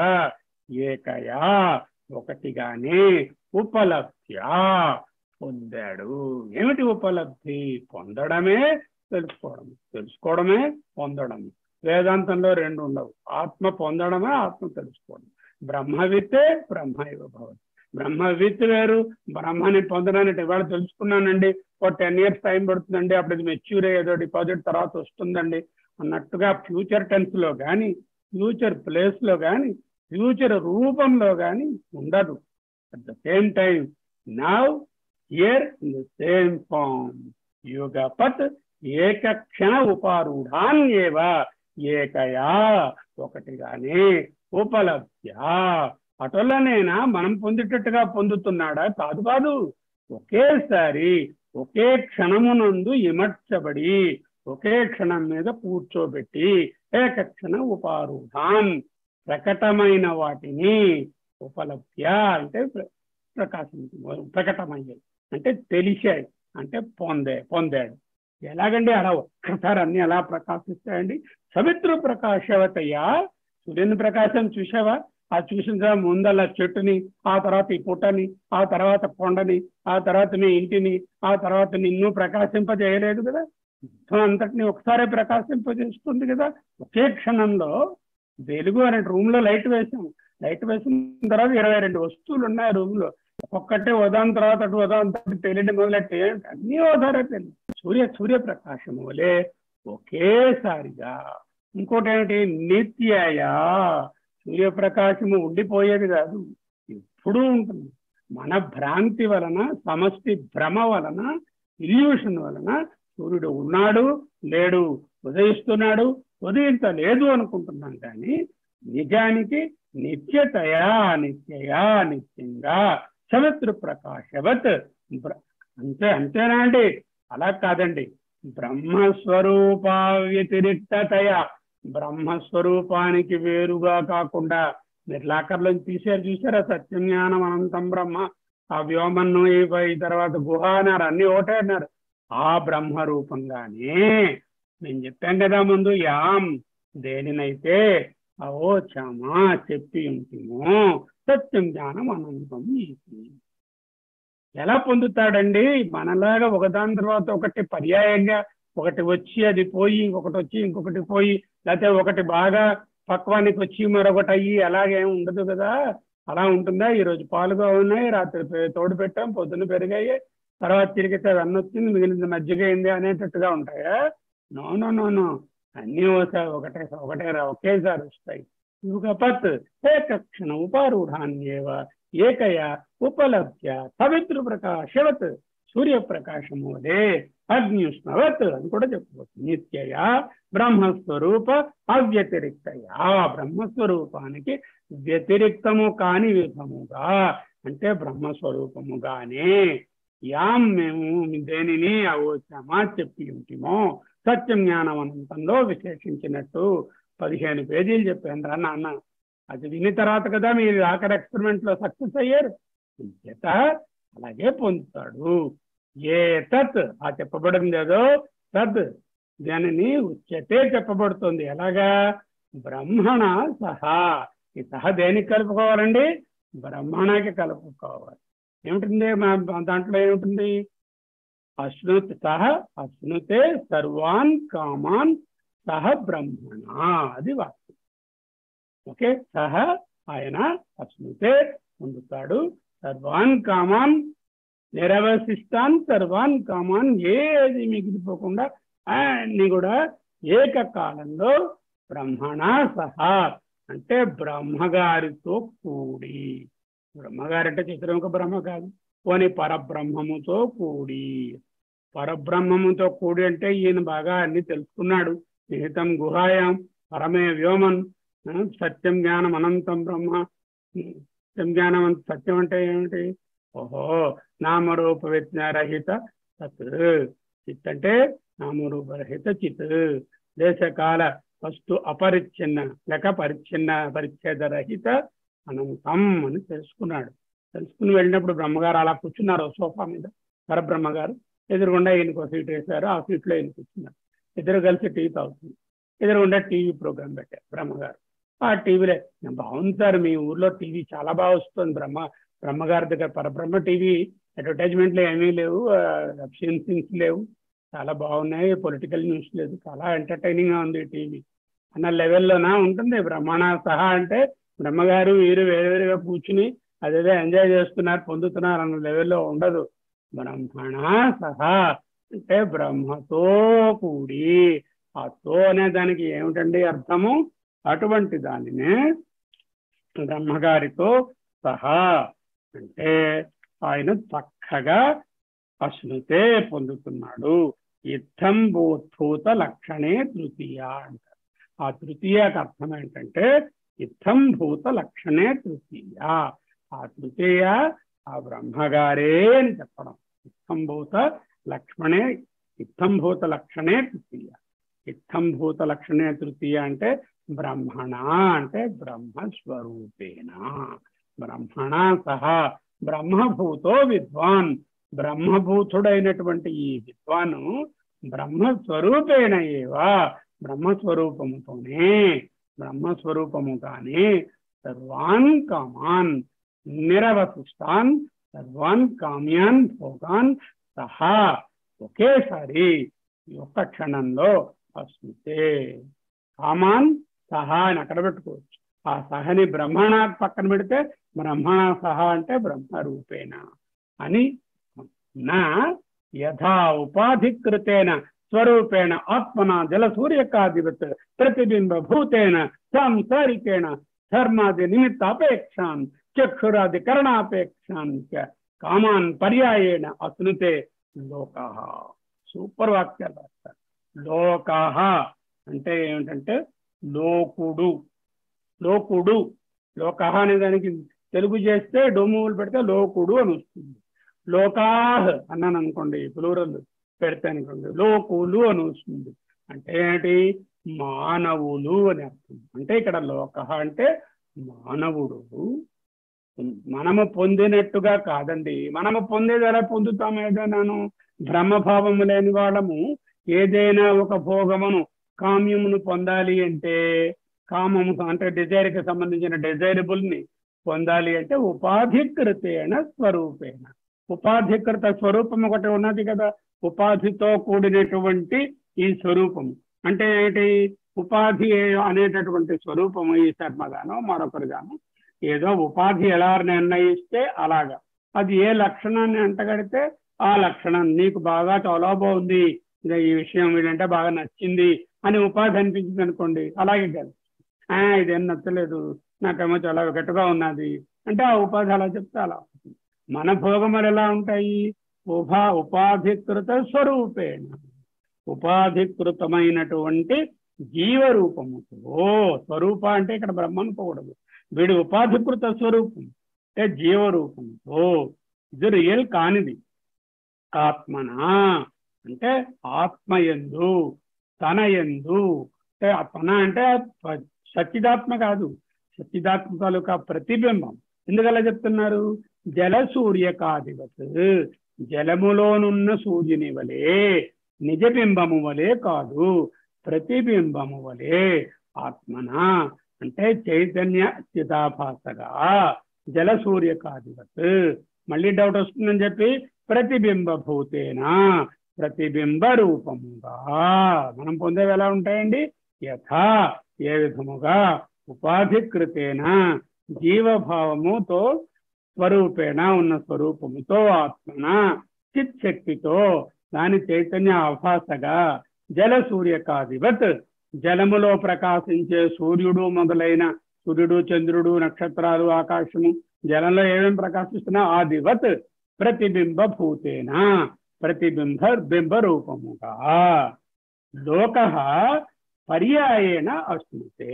[SPEAKER 1] ఏకయా ఒకటిగానే, ఉపలబ్ధ్యా పొందాడు. ఏమిటి ఉపలబ్ధి? పొందడమే తెలుసుకోవడం, తెలుసుకోవడమే పొందడం. వేదాంతంలో రెండు ఉండవు, ఆత్మ పొందడమే ఆత్మ తెలుసుకోవడం. బ్రహ్మవిత్తే బ్రహ్మ ఇవ భవతి. బ్రహ్మవిత్ వేరు, బ్రహ్మని పొందడానికి ఇవాళ తెలుసుకున్నానండి, ఒక టెన్ ఇయర్స్ టైం పడుతుందండి, అప్పుడు ఇది మెచ్యూర్ ఏదో డిపాజిట్ తర్వాత వస్తుందండి అన్నట్టుగా ఫ్యూచర్ టెన్స్ లో కానీ, ఫ్యూచర్ ప్లేస్ లో కానీ, ఫ్యూచర్ రూపంలో కానీ ఉండదు. At the same time now here in the same form. యుగపత్ ఏకక్షణ ఉపారూఢాన్ ఏవ, ఏకయా ఒకటిగానే, ఉపలబ్ధ్యా అటులనేనా మనం పొందేటట్టుగా పొందుతున్నాడా? కాదు కాదు, ఒకేసారి ఒకే క్షణమునందు ఇమర్చబడి ఒకే క్షణం మీద కూర్చోబెట్టి, ఏకక్షణ ఉపారూఢాన్ ప్రకటమైన వాటిని, ఉపలబ్ధ్య అంటే ప్రకాశం, ప్రకటమయ్యాయి అంటే తెలిసాయి, అంటే పొందే పొందాడు. ఎలాగండి? అలా ఒక్కసారి అన్ని ఎలా ప్రకాశిస్తాయండి? సవిత్రు ప్రకాశవతయ్యా, సూర్యుని ప్రకాశం చూసావా? ఆ చూసిన ముందల చెట్టుని, ఆ తర్వాత ఈ పుట్టని, ఆ తర్వాత కొండని, ఆ తర్వాత మీ ఇంటిని, ఆ తర్వాత నిన్ను ప్రకాశింపజేయలేదు కదా. అంతటిని ఒకసారి ప్రకాశింపజేస్తుంది కదా. ఒకే క్షణంలో వెలుగు అనే రూమ్ లో లైట్ వేసాం, లైట్ వేసిన తర్వాత ఇరవై రెండు వస్తువులు ఉన్నాయి రూమ్ లో, ఒక్కొక్కటే ఉదాహరణ తర్వాత అటు ఉదాహరణ తర్వాత తెలియడం మొదలెట్టే అన్ని ఓదారే తెలియదు. సూర్య సూర్యప్రకాశము వలె ఒకేసారిగా. ఇంకోటి ఏమిటి? నిత్యయ, సూర్యప్రకాశము ఉండిపోయేది కాదు, ఎప్పుడూ ఉంటుంది. మన భ్రాంతి వలన, సమష్టి భ్రమ వలన, ఇల్యూషన్ వలన సూర్యుడు ఉన్నాడు లేడు, ఉదయిస్తున్నాడు ఉదయించలేదు అనుకుంటున్నాం. కానీ నిజానికి నిత్యతయా, నిత్యయా నిత్యంగా, సవిత్రు ప్రకాశవత్. అంతే అంతేనా అండి? అలా కాదండి. బ్రహ్మస్వరూప వ్యతిరిక్తతయ, బ్రహ్మస్వరూపానికి వేరుగా కాకుండా, మీరు లాకర్లో తీసారు చూసారా, సత్యం జ్ఞానం అనంతం బ్రహ్మ, ఆ వ్యోమన్ను ఈ తర్వాత గుహ అన్నారు, అన్ని ఒకటే అన్నారు. ఆ బ్రహ్మ రూపంగానే నేను చెప్పాను కదా ముందు, యాం దేనినైతే అవోచమా చెప్పి ఉంటుమో సత్యం జ్ఞానం అనంతం. ఎలా పొందుతాడండి? మనలాగా ఒకదాని తర్వాత ఒకటి పర్యాయంగా, ఒకటి వచ్చి అది పోయి, ఇంకొకటి వచ్చి ఇంకొకటి పోయి, లేకపోతే ఒకటి బాగా పక్వానికి వచ్చి మరొకటి అయ్యి అలాగేం ఉండదు కదా. అలా ఉంటుందా? ఈరోజు పాలుగా ఉన్నాయి, రాత్రి తోడు పెట్టాం, పొద్దున్న పెరిగాయి, తర్వాత తిరిగితే అది అన్న వచ్చింది, మిగిలింది మజ్జిగ అయింది అనేటట్టుగా ఉంటాయా? నో నో నో నో, అన్నీ ఒకసారి ఒకటే ఒకటే ఒకేసారి వస్తాయి. యుగపత్ ఏకక్షణ ఉపారూఢాన్యేవ, ఏకయా ఉపలభ్య సవిత్రు ప్రకాశవత్, సూర్యప్రకాశము వలె అగ్నిష్ణవత్ అని కూడా చెప్పుకోవచ్చు. నిత్యయా బ్రహ్మస్వరూప అవ్యతిరిక్తయా, బ్రహ్మస్వరూపానికి వ్యతిరిక్తము కాని విధముగా, అంటే బ్రహ్మస్వరూపముగానే యాం మేము దేనిని అవోచమా చెప్పి ఉంటిమో సత్యం జ్ఞానం అనంతంలో విశేషించినట్టు పదిహేను పేజీలు చెప్పాను రా నాన్న. అది విని తర్వాత కదా మీరు ఆఖరి ఎక్స్పెరిమెంట్ లో సక్సెస్ అయ్యారు. చేత అలాగే పొందుతాడు. ఏ తత్ ఆ చెప్పబడింది ఏదో తద్ దానిని ఉచ్యతే చెప్పబడుతుంది. ఎలాగా? బ్రహ్మణ సహా. ఈ సహా దేనికి కలుపుకోవాలండి? బ్రహ్మణకి కలుపుకోవాలి. ఏమిటండి దాంట్లో ఏమిటి? అశ్నుత్ సహ అశ్నుతే సర్వాన్ కామాన్ సహ బ్రహ్మణ. అది వాక్యం. ఓకే, సహ ఆయన అశ్నుతే పొందుతాడు సర్వాన్ కామాన్ నిరవశిష్టాన్ సర్వాన్ కామాన్, ఏది మిగిలిపోకుండా అన్ని కూడా ఏకకాలంలో బ్రహ్మణ సహా అంటే బ్రహ్మగారితో కూడి. బ్రహ్మగారి అంటే చిత్రముఖ బ్రహ్మ కాదు, పోనీ పరబ్రహ్మముతో కూడి. పరబ్రహ్మముతో కూడి అంటే ఈయన బాగా అన్ని తెలుసుకున్నాడు. నిహితం గుహాయాం పరమే వ్యోమన్ సత్యం జ్ఞానం అనంతం బ్రహ్మ. సత్యం జ్ఞానం సత్యం అంటే ఏమిటి? ఓహో, నామరూప విజ్ఞారహిత సత్. చిత్ అంటే నామరూపరహిత చిత్. దేశకాల వస్తు అపరిచ్ఛిన్న లేక పరిచ్ఛిన్న పరిచ్ఛేద రహిత అనంతం అని తెలుసుకున్నాడు. తెలుసుకుని వెళ్ళినప్పుడు బ్రహ్మగారు అలా కూర్చున్నారు సోఫా మీద. పరబ్రహ్మగారు ఎదురుగుండా ఈయనకు సీట్ వేశారు. ఆ సీట్లో ఈయన కూర్చున్నారు. ఇద్దరు కలిసి టీ తాగుతుంది. ఎదురుగుండా టీవీ ప్రోగ్రామ్ పెట్టారు బ్రహ్మగారు. ఆ టీవీలో బాగుంది సార్, మీ ఊర్లో టీవీ చాలా బాగా వస్తుంది. బ్రహ్మ బ్రహ్మగారి దగ్గర పరబ్రహ్మ టీవీ అడ్వర్టైజ్మెంట్లు ఏమీ లేవు, అబ్సెన్ థింగ్స్ లేవు, చాలా బాగున్నాయి, పొలిటికల్ న్యూస్ లేదు, చాలా ఎంటర్టైనింగ్ గా ఉంది టీవీ అన్న లెవెల్లోనా ఉంటుంది. బ్రహ్మణ సహా అంటే బ్రహ్మగారు వీరు వేరువేరుగా కూర్చుని అదేదో ఎంజాయ్ చేస్తున్నారు, పొందుతున్నారు అన్న లెవెల్లో ఉండదు. బ్రహ్మణ సహా అంటే బ్రహ్మతో కూడి. ఆ తో అనే దానికి ఏమిటండి అర్థము? అటువంటి దానినే బ్రహ్మగారితో సహా అంటే ఆయన చక్కగా అశ్నుతే పొందుతున్నాడు. ఇత్థం భూత లక్షణే తృతీయ అంటారు. ఆ తృతీయకు అర్థం ఏంటంటే ఇత్థం భూత లక్షణే తృతీయ. ఆ తృతీయ ఆ బ్రహ్మగారే అని చెప్పడం. ఇత్థం భూత లక్ష్మణే ఇత్థం భూత లక్షణే తృతీయ. ఇత్థం భూత లక్షణే తృతీయ అంటే బ్రహ్మణ అంటే బ్రహ్మస్వరూపేణ. బ్రహ్మణ సహా బ్రహ్మభూతో విద్వాన్. బ్రహ్మభూతుడైనటువంటి ఈ విద్వాను బ్రహ్మస్వరూపేణ ఏవా బ్రహ్మస్వరూపముతోనే బ్రహ్మస్వరూపముగానే సర్వాన్ కామాన్ నిరవశిష్టాన్ సర్వాన్ కామ్యాన్ భోగాన్ సహా ఒకేసారి ఒక్క క్షణంలో అశ్నుతే. కామాన్ సహా అని అక్కడ పెట్టుకోవచ్చు. ఆ సహని బ్రహ్మణ పక్కన పెడితే బ్రహ్మణ సహా అంటే బ్రహ్మరూపేణ అని. నా యథా ఉపాధికృతేన స్వరూపేణ ఆత్మన జల సూర్యకాదివత్ ప్రతిబింబ భూతేన సాంసారికేణ ధర్మాది నిమిత్త అపేక్షాన్ చక్షురాది కరణాపేక్షాన్ కామాన్ పర్యాయేణ అశ్నుతే లోకః. సూపర్ వాక్యాలు రాస్తారు. లోకః అంటే ఏమిటంటే లోకుడు. లోకుడు లోకః అనే దానికి తెలుగు చేస్తే డోములు పెడితే లోకుడు అని వస్తుంది. లోకాహ్ అన్నాను అనుకోండి, ప్లూరల్ పెడితే అనుకోండి లోకులు అని వస్తుంది. అంటే ఏంటి? మానవులు అని అర్థం. అంటే ఇక్కడ లోకః అంటే మానవుడు. మనము పొందినట్టుగా కాదండి. మనము పొందేది ఎలా పొందుతాము? ఏదైనాను బ్రహ్మభావము లేని వాళ్ళము ఏదైనా ఒక భోగమును కామ్యమును పొందాలి అంటే, కామము అంటే డిజైర్కి సంబంధించిన డిజైరబుల్ ని పొందాలి అంటే ఉపాధికృతేణ స్వరూపేణ. ఉపాధికృత స్వరూపం ఒకటి ఉన్నది కదా, ఉపాధితో కూడినటువంటి ఈ స్వరూపము అంటే ఏంటి? ఉపాధి అనేటటువంటి స్వరూపము ఈ శర్మగాను మరొకరుగాను ఏదో ఉపాధి ఎలా నిర్ణయిస్తే అలాగా, అది ఏ లక్షణాన్ని అంటగడితే ఆ లక్షణం నీకు బాగా చాలా బాగుంది, ఈ విషయం వీడంటే బాగా నచ్చింది అని ఉపాధి అనిపించింది అనుకోండి, అలాగే కాదు. ఇదేం నచ్చలేదు, నాకేమో చాలా గట్టిగా ఉన్నది అంటే ఆ ఉపాధి అలా చెప్తే అలా. మన భోగములు ఎలా ఉంటాయి? ఉభా ఉపాధికృత స్వరూపేణ, ఉపాధికృతమైనటువంటి జీవరూపముతో. స్వరూప అంటే ఇక్కడ బ్రహ్మ అనుకోకూడదు, వీడి ఉపాధికృత స్వరూపం అంటే జీవరూపంతో. ఇది రియల్ కానిది. ఆత్మన అంటే ఆత్మయందు తన యందు, అంటే ఆ తన అంటే సచ్చిదాత్మ కాదు, సచ్చిదాత్మ తాలూకా ప్రతిబింబం. ఎందుకలా చెప్తున్నారు? జల సూర్యకాధిపత్, జలములోనున్న సూర్యుని వలె, నిజబింబము వలె కాదు, ప్రతిబింబము వలె ఆత్మన అంటే చైతన్య చిదాభాసగా జల సూర్యకాధిపత్. మళ్ళీ డౌట్ వస్తుందని చెప్పి ప్రతిబింబ భూతేనా, ప్రతిబింబ రూపముగా మనం పొందేవి ఎలా ఉంటాయండి? యథా ఏ విధముగా, ఉపాధికృతేన జీవభావముతో స్వరూపేణ ఉన్న స్వరూపముతో ఆత్మన చిత్ శక్తితో దాని చైతన్య ఆభాసగా జల సూర్యకాధిపత్, జలములో ప్రకాశించే సూర్యుడు మొదలైన సూర్యుడు, చంద్రుడు, నక్షత్రాలు, ఆకాశము, జలంలో ఏమేమి ప్రకాశిస్తున్నా ఆదివత్ ప్రతిబింబ భూతేన, ప్రతిబింబ బింబ రూపముగా లోక పర్యాయేణ అశ్నుతే.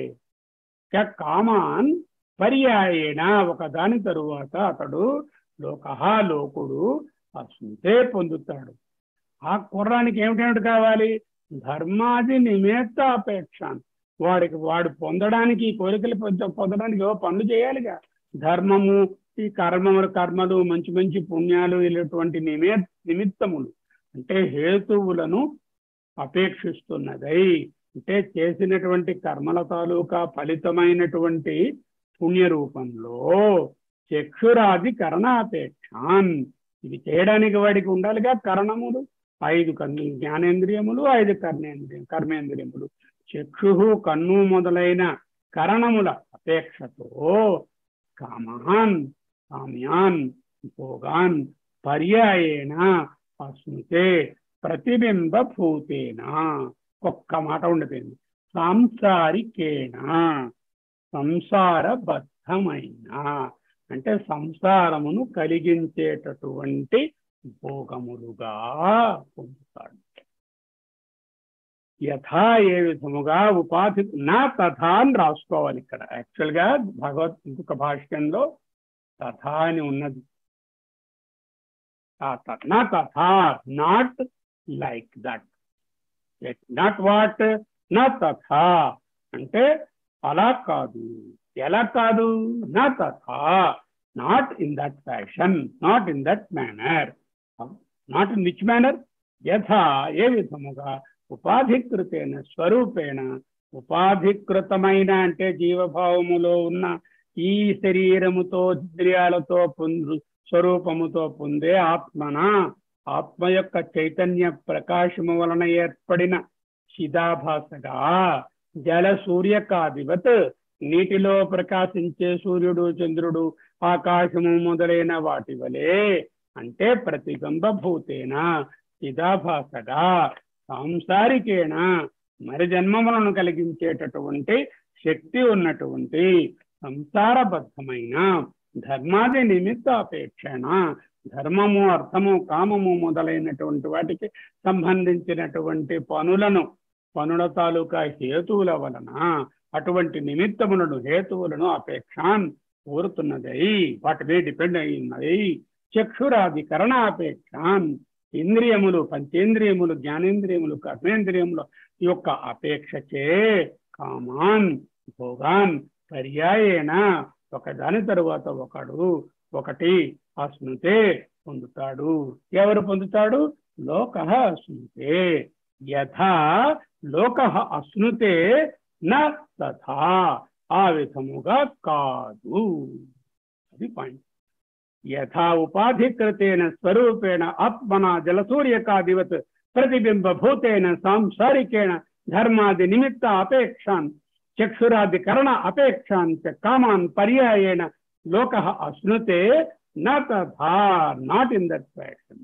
[SPEAKER 1] కామాన్ పర్యాయేణ ఒక దాని తరువాత అతడు లోక లోకుడు అశ్నుతే పొందుతాడు. ఆ కుర్రానికి ఏమిటేమిటి కావాలి? ధర్మాది నిమిత్త అపేక్ష. వాడికి వాడు పొందడానికి, ఈ కోరికలు పొందడానికి ఏవో పనులు చేయాలిగా. ధర్మము, ఈ కర్మములు కర్మలు, మంచి మంచి పుణ్యాలు, ఇలాంటి నిమే నిమిత్తములు అంటే హేతువులను అపేక్షిస్తున్నదై, అంటే చేసినటువంటి కర్మల తాలూకా ఫలితమైనటువంటి పుణ్య రూపంలో చక్షురాది కరణాపేక్షాన్. ఇది చేయడానికి వాడికి ఉండాలిగా కరణములు, ఐదు కన్ను జ్ఞానేంద్రియములు, ఐదు కర్ణేంద్రియం కర్మేంద్రియములు, చక్షు కన్ను మొదలైన కరణముల అపేక్షతో కామాన్ కామ్యాన్ భోగాన్ పర్యాయేణ అస్నుతే ప్రతిబింబ భూతేన. ఒక్క మాట ఉండిపోయింది. సాంసారికేణ, సంసారబద్ధమైన అంటే సంసారమును కలిగించేటటువంటి భోగములుగా పొందుతాడు. యథా ఏ విధముగా ఉపాధి నా తథా అని రాసుకోవాలి. ఇక్కడ యాక్చువల్ గా భగవద్ ఇంకొక భాష్యంలో తథా అని ఉన్నది. నా తథా, not like that, not what, నా తథా అంటే అలా కాదు. ఎలా కాదు? నా తథా, not in that fashion, not in that manner. Not in which manner? యథా ఏ విధముగా ఉపాధికృతేన స్వరూపేణ, ఉపాధికృతమైన అంటే జీవభావములో ఉన్న ఈ శరీరముతో ఇంద్రియాలతో పొందు స్వరూపముతో పొందే ఆత్మన, ఆత్మ యొక్క చైతన్య ప్రకాశము వలన ఏర్పడిన చిదాభాసగా జల సూర్యకాధిపత్, నీటిలో ప్రకాశించే సూర్యుడు, చంద్రుడు, ఆకాశము మొదలైన వాటి వలె అంటే ప్రతిబింబ భూతేన చిదాభాసగా సాంసారికేణ మరి జన్మములను కలిగించేటటువంటి శక్తి ఉన్నటువంటి సంసారబద్ధమైన ధర్మాది నిమిత్త అపేక్షణ, ధర్మము, అర్థము, కామము మొదలైనటువంటి వాటికి సంబంధించినటువంటి పనులను, పనుల తాలూకా హేతువుల వలన అటువంటి నిమిత్తములను, హేతువులను అపేక్షాన్ కోరుతున్నదై, వాటి మీద డిపెండ్ అయి ఉన్నది. చక్షురాది కరణాపేక్షాన్, ఇంద్రియములు, పంచేంద్రియములు, జ్ఞానేంద్రియములు, కర్మేంద్రియములు యొక్క అపేక్షచే కామాన్ భోగాన్ పర్యాయేణ ఒకదాని తరువాత ఒకడు ఒకటి అస్నుతే పొందుతాడు. ఎవరు పొందుతాడు? లోక అస్నుతే. యథా లోక అస్నుతే న తథా, ఆ విధముగా కాదు. అది పాయింట్. యథా ఉపాధికృతేన స్వరూపేణ ఆత్మన జలసూర్యకాదివత్ ప్రతిబింబ భూతేన సాంసారికేణ ధర్మాది నిమిత్త అపేక్షాన్ చక్షురాది కరణ అపేక్షాన్ చ కామాన్ పర్యాయేణ లోక అశ్నుతే న తథా, not in that fashion.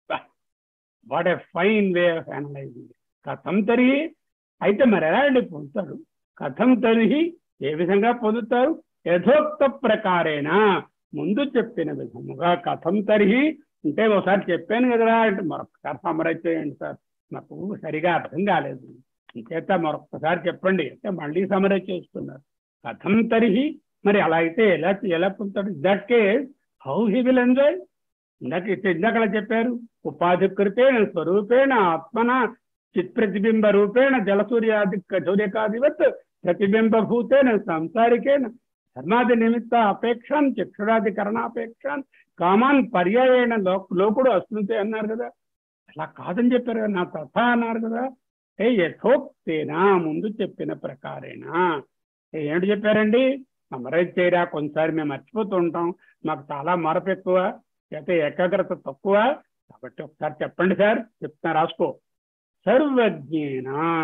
[SPEAKER 1] What a fine way of analysing. కథం తరిహి, అయితే మరి ఎలా అండి పొందుతారు? కథం తరిహి, ఏ విధంగా పొందుతారు? యథోక్త ప్రకారేణ, ముందు చెప్పిన విధముగా. కథం తరిహి అంటే ఒకసారి చెప్పాను కదరా అంటే మరొకసారి సమరైజ్ చేయండి సార్, నాకు సరిగా అర్థం కాలేదు, ఇంకేత మరొకసారి చెప్పండి అంటే మళ్ళీ సమరైజ్ చేస్తున్నారు. కథం తరిహి, మరి అలా అయితే ఎలా ఎలా పొందుతాడు? That case how he will enjoy? ఇందాక ఇందాక చెప్పారు, ఉపాధికృతేన స్వరూపేణ ఆత్మన చిత్ప్రతిబింబ రూపేణ జలసూర్యాది సూర్యకాదివత్ ప్రతిబింబభూతేన సంసారికేన ధర్మాది నిమిత్త అపేక్షాన్ చక్షురాది కరణాపేక్షాన్ కామాన్ పర్యాయేణ లో లోకుడు అశ్నుతే అన్నారు కదా. అలా కాదని చెప్పారు కదా, నా తథా అన్నారు కదా. ఏ యథోక్తేనా ముందు చెప్పిన ప్రకారేనా. ఏంటి చెప్పారండి? సమరైజ్ చేయరా, కొంతసారి మేము మర్చిపోతూ ఉంటాం, మాకు చాలా మరపు ఎక్కువ, లేకపోతే ఏకాగ్రత తక్కువ, కాబట్టి ఒకసారి చెప్పండి సార్. చెప్తున్నా రాసుకో. సర్వజ్ఞేన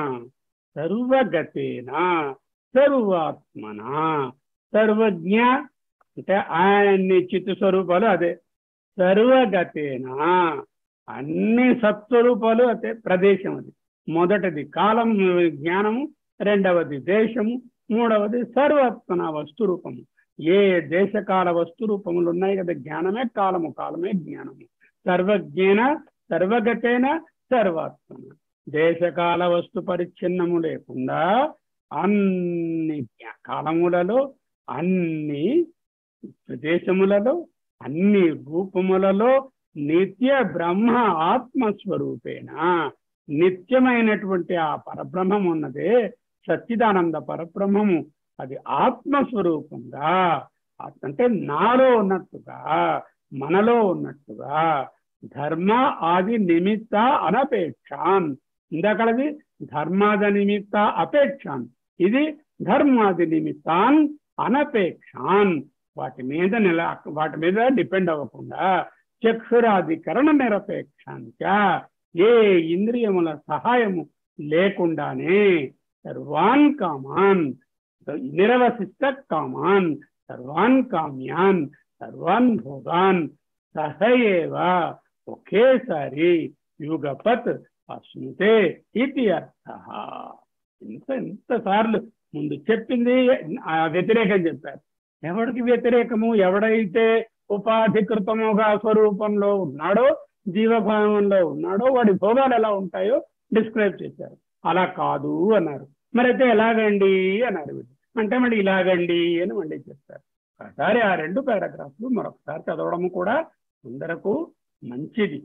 [SPEAKER 1] సర్వగతేన సర్వాత్మన. సర్వజ్ఞ అంటే ఆయన్ని చిత్తు స్వరూపాలు అదే. సర్వగతేన అన్ని సత్స్వరూపాలు అదే. ప్రదేశం అది. మొదటిది కాలం జ్ఞానము, రెండవది దేశము, మూడవది సర్వాత్మన వస్తు రూపము. ఏ దేశకాల వస్తు రూపములు ఉన్నాయి కదా, జ్ఞానమే కాలము, కాలమే జ్ఞానము. సర్వజ్ఞేన సర్వగతేన సర్వాత్మన. దేశకాల వస్తు పరిచ్ఛిన్నము లేకుండా అన్ని కాలములలో, అన్ని ప్రదేశములలో, అన్ని రూపములలో నిత్య బ్రహ్మ ఆత్మస్వరూపేణ నిత్యమైనటువంటి ఆ పరబ్రహ్మం ఉన్నదే, సచ్చిదానంద పరబ్రహ్మము, అది ఆత్మస్వరూపంగా, అంటే నాలో ఉన్నట్టుగా, మనలో ఉన్నట్టుగా ధర్మ ఆది నిమిత్త అనపేక్షాన్. ఇందాకలది ధర్మాద నిమిత్త అపేక్షాన్, ఇది ధర్మాది నిమిత్తాన్ అనపేక్షాన్. వాటి మీద నిల వాటి మీద డిపెండ్ అవ్వకుండా చక్షురాధికరణ నిరపేక్షాంచ ఏ ఇంద్రియముల సహాయము లేకుండానే సర్వాన్ కామాన్ నిరవశిష్ట కామాన్ సర్వాన్ కామ్యాన్ సర్వాన్ భోగాన్ సహయేవ ఒకేసారి యుగపత్ అశ్నుతే ఇది అర్థ. ఇంత ఎంతసార్లు ముందు చెప్పింది ఆ వ్యతిరేకం చెప్పారు. ఎవడికి వ్యతిరేకము? ఎవడైతే ఉపాధికృతముగా స్వరూపంలో ఉన్నాడో, జీవభావంలో ఉన్నాడో, వాడి భోగాలు ఎలా ఉంటాయో డిస్క్రైబ్ చేశారు. అలా కాదు అన్నారు. మరి అయితే ఎలాగండి అన్నారు వీళ్ళు. అంటే మరి ఇలాగండి అని మళ్ళీ చెప్తారు. ఒకసారి ఆ రెండు పారాగ్రాఫ్లు మరొకసారి చదవడము కూడా అందరకు మంచిది.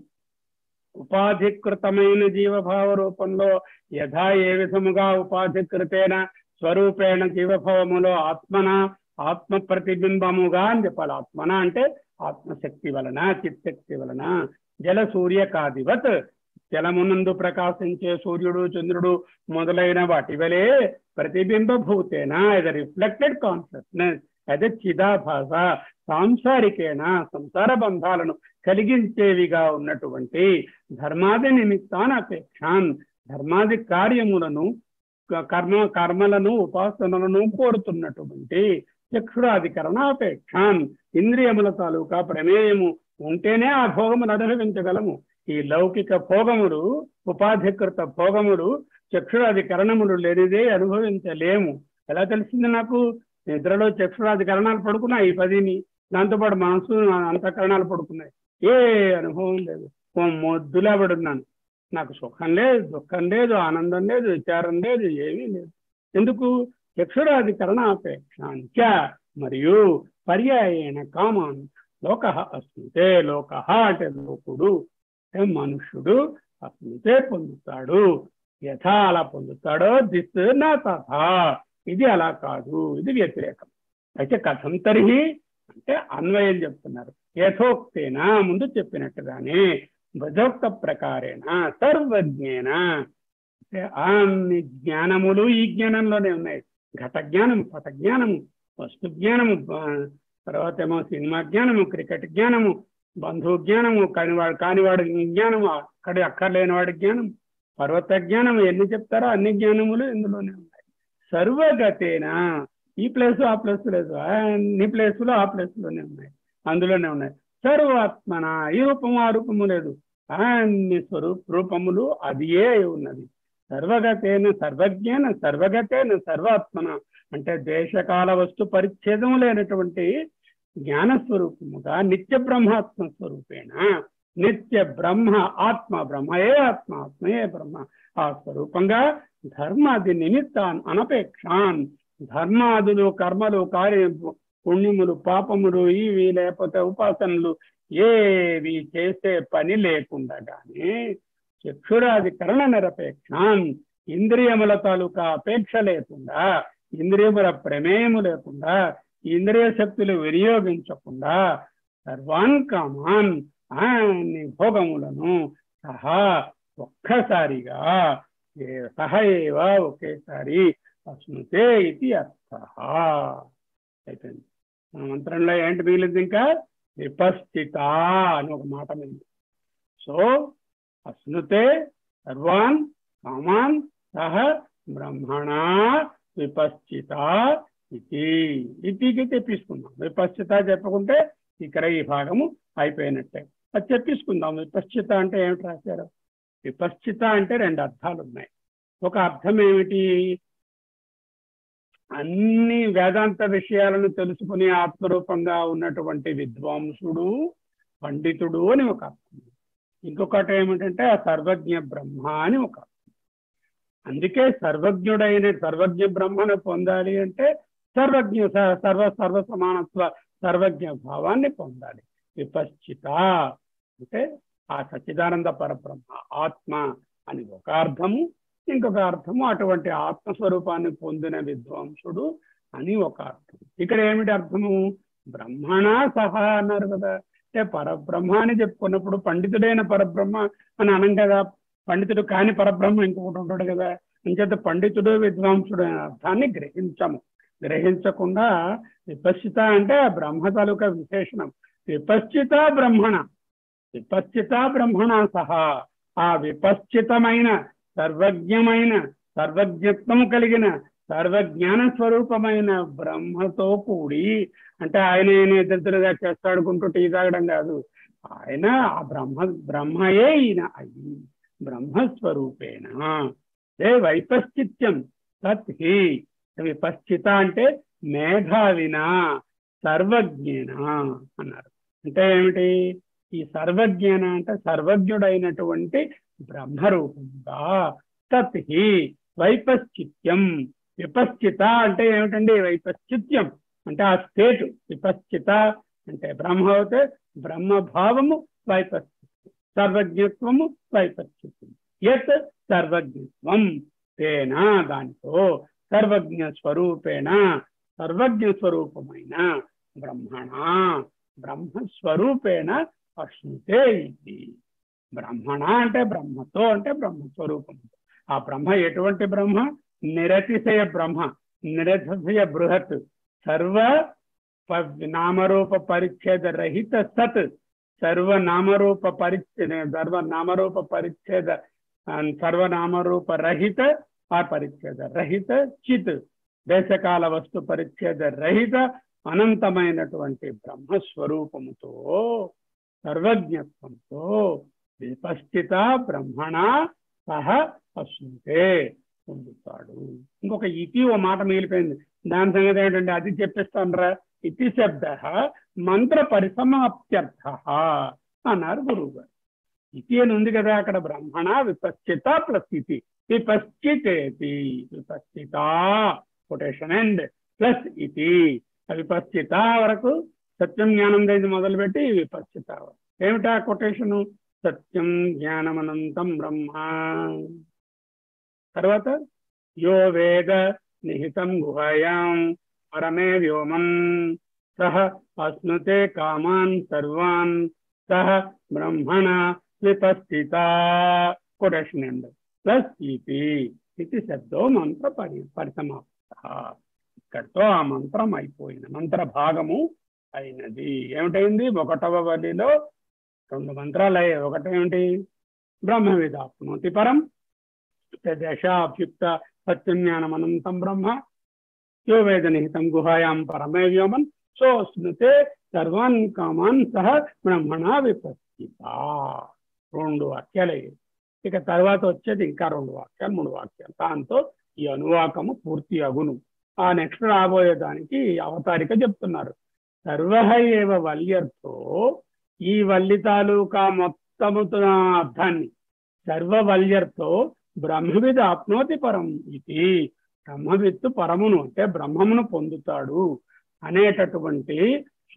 [SPEAKER 1] ఉపాధికృతమైన జీవభావ రూపంలో యథా ఏ విధముగా ఉపాధికృతేన స్వరూపేణ జీవభావములో ఆత్మన ఆత్మ ప్రతిబింబముగా అని చెప్పాలి. ఆత్మన అంటే ఆత్మశక్తి వలన, చిత్తశక్తి వలన. జల సూర్యకాదివత్ జలమునందు ప్రకాశించే సూర్యుడు, చంద్రుడు మొదలైన వాటి వలె ప్రతిబింబభూతేన as a reflected consciousness, as a చిదాభాస సాంసారికేణ సంసార బంధాలను కలిగించేవిగా ఉన్నటువంటి ధర్మాది నిమిత్తాన్ అపేక్షాన్ ధర్మాది కార్యములను కర్మ కర్మలను ఉపాసనలను కోరుతున్నటువంటి చక్షురాధికరణ అపేక్షాన్ ఇంద్రియముల తాలూకా ప్రమేయము ఉంటేనే ఆ భోగమును అనుభవించగలము. ఈ లౌకిక భోగములు, ఉపాధికృత భోగములు, చక్షురాధికరణములు లేనిదే అనుభవించలేము. ఎలా తెలిసింది నాకు? నిద్రలో చక్షురాధికరణాలు పడుకున్నాయి ఈ పదిని, దాంతోపాటు మనసు అంతఃకరణాలు పడుకున్నాయి. ఏ అనుభవం లేదు. ఓ మొద్దులా పడున్నాను. నాకు సుఖం లేదు, దుఃఖం లేదు, ఆనందం లేదు, విచారం లేదు, ఏమీ లేదు. ఎందుకు? చక్షురాధికరణ అపేక్షాంచ మరియు పర్యాయేణ కామాన్ లోక అస్మితే. లోక అంటే లోకుడు, మనుష్యుడు అస్మితే పొందుతాడు. యథా అలా పొందుతాడో దిస్ నా తథా ఇది అలా కాదు, ఇది వ్యతిరేకం. అయితే కథం తరిహి అంటే అన్వయం చెప్తున్నారు. యథోక్తేన ముందు చెప్పినట్టుగానే భజోక్త ప్రకారేణ సర్వజ్ఞేన అంటే అన్ని జ్ఞానములు ఈ జ్ఞానంలోనే ఉన్నాయి. ఘట జ్ఞానము, పట జ్ఞానము, వస్తు జ్ఞానము, తర్వాత ఏమో సినిమా జ్ఞానము, క్రికెట్ జ్ఞానము, బంధువు జ్ఞానము, కానివాడు కానివాడి జ్ఞానము, అక్కడ అక్కర్లేని వాడి జ్ఞానం, పర్వత జ్ఞానం, ఎన్ని చెప్తారో అన్ని జ్ఞానములు ఇందులోనే ఉన్నాయి. సర్వగతేన ఈ ప్లేస్ ఆ ప్లేస్ లేదు, అన్ని ప్లేసులు ఆ ప్లేస్లోనే ఉన్నాయి, అందులోనే ఉన్నాయి. సర్వాత్మన ఈ రూపము ఆ రూపము లేదు, అన్ని స్వరూప రూపములు అది ఏ ఉన్నది. సర్వగతేన సర్వజ్ఞేన సర్వగతేన సర్వాత్మన అంటే దేశకాల వస్తు పరిచ్ఛేదము లేనటువంటి జ్ఞానస్వరూపముగా నిత్య బ్రహ్మాత్మ స్వరూపేణ నిత్య బ్రహ్మ ఆత్మ, బ్రహ్మయే ఆత్మ, ఆత్మయే బ్రహ్మ ఆ స్వరూపంగా ధర్మాది నిమిత్తాన్ అనపేక్షాన్ ధర్మాదులు, కర్మలు, కార్య పుణ్యములు, పాపములు, ఇవి లేకపోతే ఉపాసనలు ఏవి చేసే పని లేకుండా కానీ చక్షురాధికరణ నిరపేక్షం, ఇంద్రియముల తాలూకా అపేక్ష లేకుండా, ఇంద్రియముల ప్రమేయము లేకుండా, ఇంద్రియ శక్తులు వినియోగించకుండా సర్వాన్ కామాన్ అన్ని భోగములను సహా ఒక్కసారిగా సహ ఏవ ఒకేసారి అశ్నుతే ఇది అర్థ. అయిపోయింది. మన మంత్రంలో ఏంటి మిగిలింది? ఇంకా విపశ్చిత అని ఒక మాట మిగిలింది. సో అశ్నుతే సర్వాన్ కామాన్ సహ బ్రహ్మణ విపశ్చిత ఇది. ఇతికి తెప్పించుకుందాం. విపశ్చిత చెప్పుకుంటే ఇక్కడ ఈ భాగము అయిపోయినట్టే. అది తెప్పించుకుందాం. విపశ్చిత అంటే ఏమిటి రాశారు? విపశ్చిత అంటే రెండు అర్థాలు ఉన్నాయి. ఒక అర్థం ఏమిటి? అన్ని వేదాంత విషయాలను తెలుసుకుని ఆత్మరూపంగా ఉన్నటువంటి విద్వాంసుడు, పండితుడు అని ఒక అర్థం. ఇంకొకటి ఏమిటంటే ఆ సర్వజ్ఞ బ్రహ్మ అని ఒక అర్థం. అందుకే సర్వజ్ఞుడైన సర్వజ్ఞ బ్రహ్మను పొందాలి అంటే సర్వజ్ఞ సర్వ సర్వ సమానత్వ సర్వజ్ఞ భావాన్ని పొందాలి. విపశ్చిత అంటే ఆ సచ్చిదానంద పరబ్రహ్మ ఆత్మ అని ఒక అర్థము, ఇంకొక అర్థము అటువంటి ఆత్మస్వరూపాన్ని పొందిన విద్వాంసుడు అని ఒక అర్థం. ఇక్కడ ఏమిటి అర్థము? బ్రహ్మణ సహా అన్నారు కదా. అంటే పరబ్రహ్మ అని చెప్పుకున్నప్పుడు పండితుడైన పరబ్రహ్మ అని అనం కదా. పండితుడు కాని పరబ్రహ్మ ఇంకొకటి ఉంటాడు కదా. అంచేత పండితుడు విద్వాంసుడు అనే అర్థాన్ని గ్రహించము. గ్రహించకుండా విపశ్చిత అంటే బ్రహ్మ తాలూకా విశేషణం. విపశ్చిత బ్రహ్మణ, విపశ్చిత బ్రహ్మణ సహా ఆ విపశ్చితమైన సర్వజ్ఞమైన సర్వజ్ఞత్వం కలిగిన సర్వజ్ఞాన స్వరూపమైన బ్రహ్మతో కూడి, అంటే ఆయన ఆయన ఇద్దరుగా చేస్తాడుకుంటూ టీ తాగడం కాదు. ఆయన ఆ బ్రహ్మ బ్రహ్మయే ఈయన అయి బ్రహ్మస్వరూపేణ ఏ వైపశ్చిత్యం తత్ హి. విపశ్చిత అంటే మేధావిన సర్వజ్ఞేన అన్నారు. అంటే ఏమిటి? ఈ సర్వజ్ఞేన అంటే సర్వజ్ఞుడైనటువంటి బ్రహ్మరూపంగా తత్ హి వైపశ్చిత్యం. విపశ్చిత అంటే ఏమిటండి? వైపశ్చిత్యం అంటే ఆ స్టేట్. విపశ్చిత అంటే బ్రహ్మ అయితే బ్రహ్మభావము వైపశ్చిత్యం, సర్వజ్ఞత్వము వైపశ్చిత్యం. యత్ సర్వజ్ఞత్వం తేన దానితో సర్వజ్ఞ స్వరూపేణ సర్వజ్ఞ స్వరూపమైన బ్రహ్మణ బ్రహ్మస్వరూపేణ అశ్నుతే ఇది. బ్రహ్మణ అంటే బ్రహ్మతో అంటే బ్రహ్మస్వరూపం. ఆ బ్రహ్మ ఎటువంటి బ్రహ్మ? నిరతిశయ బ్రహ్మ, నిరతిశయ బృహత్, సర్వ నామరూప పరిచ్ఛేద రహిత సత్, సర్వనామరూప పరిచ్ఛేద సర్వనామరూప పరిచ్ఛేద సర్వనామరూప రహిత ఆ పరిచ్ఛేద రహిత చిత్, దేశకాల వస్తు పరిచ్ఛేద రహిత అనంతమైనటువంటి బ్రహ్మస్వరూపముతో సర్వజ్ఞత్వంతో విపశ్చిత బ్రహ్మణ సహ అశ్నుతే పొందుతాడు. ఇంకొక ఇతి ఓ మాట మిగిలిపోయింది. దాని సంగతి ఏంటంటే అది చెప్పిస్తానరా. ఇతి శబ్ద మంత్ర పరిసమాప్త్యర్థ అన్నారు గురువు గారు. ఇతి అని ఉంది కదా అక్కడ. బ్రహ్మణ విపశ్చిత ప్లస్ ఇతి, విపశ్చితేతి, విపశ్చిత కొటేషన్ అండ్ ప్లస్ ఇతి. విపశ్చిత వరకు సత్యం జ్ఞానం దగ్గర మొదలుపెట్టి విపశ్చిత వరకు ఏమిటా కొటేషను? సత్యం జ్ఞానమనంతం బ్రహ్మ. తర్వాత యో వేద నిహితం గుహాయాం పరమే వ్యోమం సహ అశ్నుతే కామాన్ సర్వాన్ సహ బ్రహ్మణ విపశ్చిత కొటేషన్ అండ్ ప్లస్ ఇతి. ఇది శబ్దో మంత్ర పరి పరిసమాప్త. ఇక్కడితో ఆ మంత్రం అయిపోయింది. మంత్ర భాగము అయినది. ఏమిటైంది? ఒకటవ వల్లిలో రెండు మంత్రాలు అయ్యాయి. ఒకటేమిటి? బ్రహ్మవిదాప్నోతి పరం దశాభ్యుక్త సత్యజ్ఞానం అనంతం బ్రహ్మ యో వేద నిహితం గుహాయాం పరమే వ్యోమన్ సో స్మృతే సర్వాన్ కామాన్ సహ బ్రహ్మణ విపశ్చిత. రెండు వాక్యాలు అయ్యాయి. ఇక తర్వాత వచ్చేది ఇంకా రెండు వాక్యాలు, మూడు వాక్యాలు. దాంతో ఈ అనువాకము పూర్తి అగును. ఆ నెక్స్ట్ రాబోయే దానికి అవతారిక చెప్తున్నారు. సర్వ ఏవ వల్యర్థో, ఈ వల్లి తాలూకా మొత్తము అర్థాన్ని సర్వవల్యర్థో బ్రహ్మవిద్ ఆప్నోతి పరం ఇది. బ్రహ్మవిత్తు పరమును అంటే బ్రహ్మమును పొందుతాడు అనేటటువంటి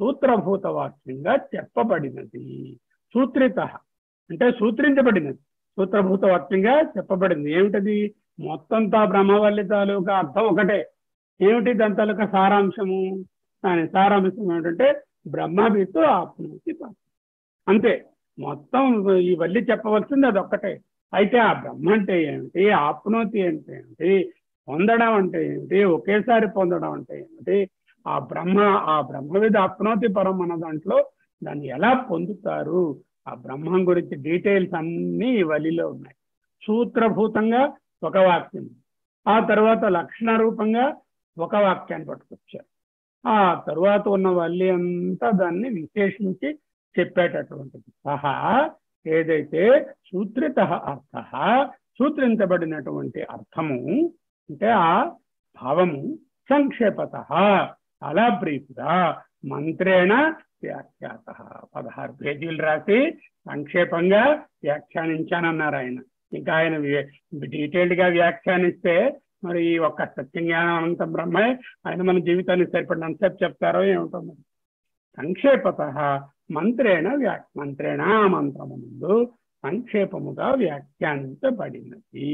[SPEAKER 1] సూత్రభూత వాక్యంగా చెప్పబడినది. సూత్రిత అంటే సూత్రించబడినది. సూత్రభూత వాక్యంగా చెప్పబడింది. ఏమిటది? మొత్తంతో బ్రహ్మవల్లి తాలూకా అర్థం ఒకటే. ఏమిటి దాని తాలూకా సారాంశము? దాని సారాంశం ఏమిటంటే బ్రహ్మవిత్తు ఆప్నోతి పరం. అంతే, మొత్తం ఈ వల్లి చెప్పవలసింది అది ఒక్కటే. అయితే ఆ బ్రహ్మ అంటే ఏమిటి, ఆప్నోతి అంటే ఏమిటి, పొందడం అంటే ఏమిటి, ఒకేసారి పొందడం అంటే ఏమిటి, ఆ బ్రహ్మ ఆ బ్రహ్మవిధ ఆప్నోతి పరం అన్న దాంట్లో దాన్ని ఎలా పొందుతారు, ఆ బ్రహ్మం గురించి డీటెయిల్స్ అన్నీ ఈ వల్లిలో ఉన్నాయి. సూత్రభూతంగా ఒక వాక్యం, ఆ తర్వాత లక్షణ రూపంగా ఒక వాక్యాన్ని పట్టుకొచ్చారు. ఆ తరువాత ఉన్న వల్లి అంతా దాన్ని విశేషించి చెప్పేటటువంటిది. సహా ఏదైతే సూత్రిత అర్థ, సూత్రించబడినటువంటి అర్థము అంటే ఆ భావము సంక్షేపత అలా బ్రీఫ్గా మంత్రేణ వ్యాఖ్యాత. పదహారు పేజీలు రాసి సంక్షేపంగా వ్యాఖ్యానించానన్నారు ఆయన. ఇంకా ఆయన డీటెయిల్డ్ గా వ్యాఖ్యానిస్తే మరి ఈ ఒక్క సత్యజ్ఞానం అనంత బ్రహ్మే ఆయన మన జీవితానికి సరిపడినంతసేపు చెప్తారో ఏమిటో. మరి సంక్షేపత మంత్రేణ వ్యా మంత్రేణ మంత్రము ముందు సంక్షేపముగా వ్యాఖ్యానించబడినది.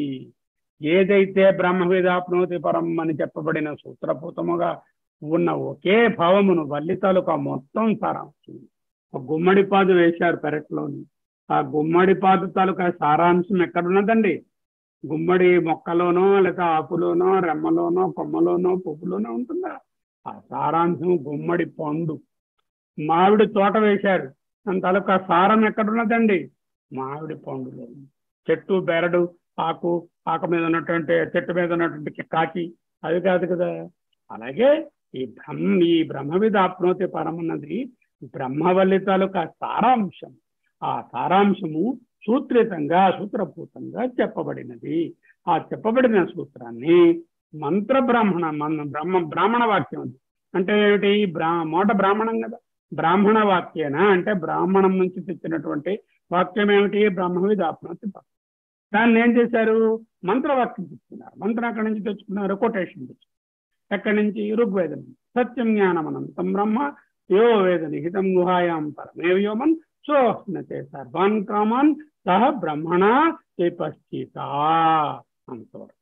[SPEAKER 1] ఏదైతే బ్రహ్మవిదాప్నోతి పరం అని చెప్పబడిన సూత్రభూతముగా ఉన్న ఒకే భావమును వల్లి తాలూకా మొత్తం సారాంశం. గుమ్మడి పాదు వేశారు పెరట్లోని, ఆ గుమ్మడి పాదు తాలూకా సారాంశం ఎక్కడున్నదండి? గుమ్మడి మొక్కలోనో లేదా ఆకులోనో రెమ్మలోనో కొమ్మలోనో పువ్వులోనో ఉంటుందా? ఆ సారాంశం గుమ్మడి పండు. మామిడి తోట వేశారు, దాని తాలూకా సారం ఎక్కడున్నదండి? మామిడి పండులో. చెట్టు బెరడు ఆకు, ఆకు మీద ఉన్నటువంటి చెట్టు మీద ఉన్నటువంటి కాకి అది కాదు కదా. అలాగే ఈ బ్రహ్మ ఈ బ్రహ్మవిధ ఆప్నోతి పరమన్నది బ్రహ్మవల్లి తాలూకా సారాంశం. ఆ సారాంశము సూత్రితంగా సూత్రభూతంగా చెప్పబడినది. ఆ చెప్పబడిన సూత్రాన్ని మంత్ర బ్రాహ్మణ మన బ్రహ్మ బ్రాహ్మణ వాక్యం అంటే ఏమిటి? బ్రా మోట బ్రాహ్మణం కదా. బ్రాహ్మణ వాక్యేన అంటే బ్రాహ్మణం నుంచి తెచ్చినటువంటి వాక్యం ఏమిటి? బ్రహ్మవిధ ఆప్నోతి పరం. దాన్ని ఏం చేశారు? మంత్రవాక్యం తెచ్చుకున్నారు. మంత్రం ఎక్కడి నుంచి తెచ్చుకున్నారు? కొటేషన్ తెచ్చుకున్నారు. ఎక్కడి నుంచి? ఋగ్వేదం. సత్యం జ్ఞానమనంతం బ్రహ్మ యో వేద నిహితం గుహాయాం పరమే వ్యోమన్ సోహ్నతే సర్వాన్ కామాన్ సహ బ్రహ్మణ విపశ్చిత అంతవరకు.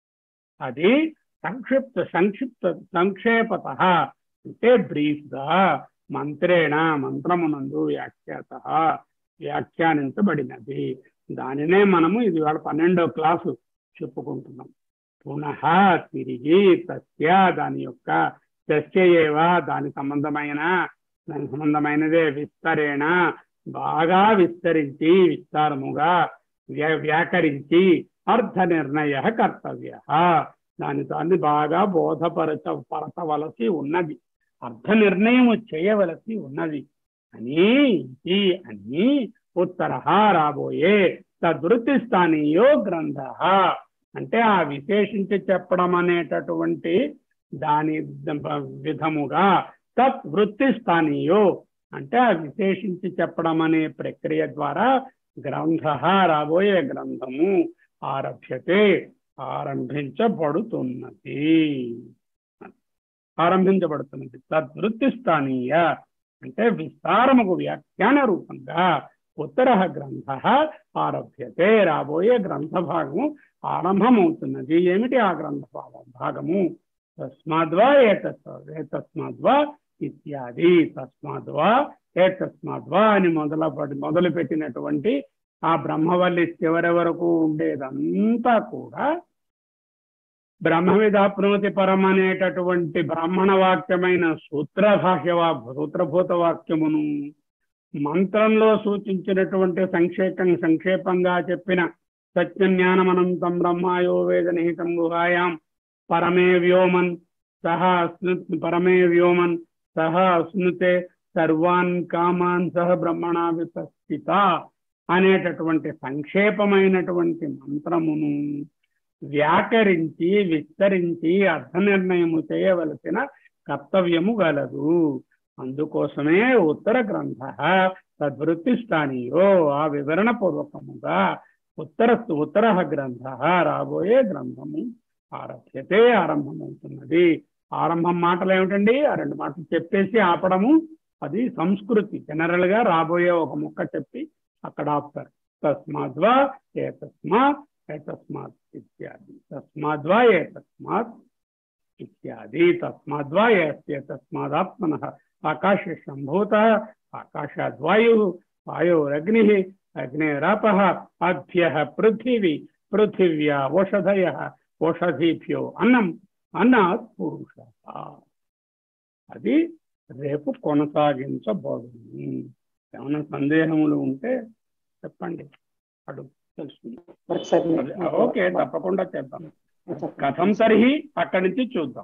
[SPEAKER 1] అది సంక్షిప్త సంక్షిప్త సంక్షేపత అంటే బ్రీఫ్ గా మంత్రేణ మంత్రమునందు వ్యాఖ్యాత వ్యాఖ్యానించబడినది. దానినే మనము ఇది వాళ్ళ పన్నెండో క్లాసు చెప్పుకుంటున్నాం. పునః తిరిగి తస్య దాని యొక్క తస్య ఏవ దాని సంబంధమైన దాని సంబంధమైనదే విస్తరేణ బాగా విస్తరించి విస్తారముగా వ్యాకరించి అర్థ నిర్ణయ కర్తవ్య దాని దాన్ని బాగా బోధపరచ పరచవలసి ఉన్నది, అర్థ నిర్ణయము చేయవలసి ఉన్నది అని అని ఉత్తర రాబోయే తద్వృత్తి స్థానీయో గ్రంథ అంటే ఆ విశేషించి చెప్పడం అనేటటువంటి దాని విధముగా తత్ వృత్తి స్థానీయో అంటే ఆ విశేషించి చెప్పడం అనే ప్రక్రియ ద్వారా గ్రంథ రాబోయే గ్రంథము ఆరభ్యతే ఆరంభించబడుతున్నది ఆరంభించబడుతున్నది తద్వృత్తి స్థానీయ అంటే విస్తారముకు వ్యాఖ్యాన రూపంగా ఉత్తర గ్రంథ ఆరభ్యతే రాబోయే గ్రంథ భాగము ఆరంభమవుతున్నది. ఏమిటి ఆ గ్రంథ భాగము? తస్మాద్వా ఏతస్మాద్వా ఇత్యాది. తస్మాద్వా ఏతస్మాద్వా అని మొదలుపడి మొదలు పెట్టినటువంటి ఆ బ్రహ్మవల్లి చివరి వరకు ఉండేదంతా కూడా బ్రహ్మవిదాప్నోతి పరం అనేటటువంటి బ్రాహ్మణ వాక్యమైన సూత్ర భాష్య సూత్రభూత వాక్యమును మంత్రంలో సూచించినటువంటి సంక్షేపం సంక్షేపంగా చెప్పిన సత్యజ్ఞానమనంతం బ్రహ్మాయో వేద నిహితం గుహాయాం పరమే వ్యోమన్ సహ పరమే వ్యోమన్ సహ అస్నుతే సర్వాన్ కామాన్ సహ బ్రహ్మణ విపస్థిత అనేటటువంటి సంక్షేపమైనటువంటి మంత్రమును వ్యాకరించి విస్తరించి అర్థ నిర్ణయము చేయవలసిన కర్తవ్యము గలదు. అందుకోసమే ఉత్తర గ్రంథ తద్వృత్తి స్థానీయో ఆ వివరణ పూర్వకముగా ఉత్తర ఉత్తర గ్రంథ రాబోయే గ్రంథము ఆరభ్యతే ఆరంభమవుతున్నది. ఆరంభం మాటలు ఏమిటండి? ఆ రెండు మాటలు చెప్పేసి ఆపడము అది సంస్కృతి. జనరల్ గా రాబోయే ఒక ముక్క చెప్పి అక్కడ ఆపుతారు. తస్మాద్వా ఏతస్మాత్ ఏతస్మాత్ ఇత్యాది. తస్మాద్వా ఏతస్మాత్ ఇత్యాది. తస్మాద్వా ఏతస్మాదాత్మనః ఆకాశే సంభూతః ఆకాశాద్వాయుః వాయోరగ్నిః అగ్నేరాపః అభ్యః పృథివీ పృథివ్యా ఓషధయః ఓషధీభ్యో అన్నం అన్నాత్ పురుషః. అది రేపు కొనసాగించబడును. ఏమైనా సందేహములు ఉంటే చెప్పండి, అడుగు తెలుసుకుందాం. ఓకే, తప్పకుండా చేద్దాం. కథం తరిహి అక్కడి నుంచి చూద్దాం.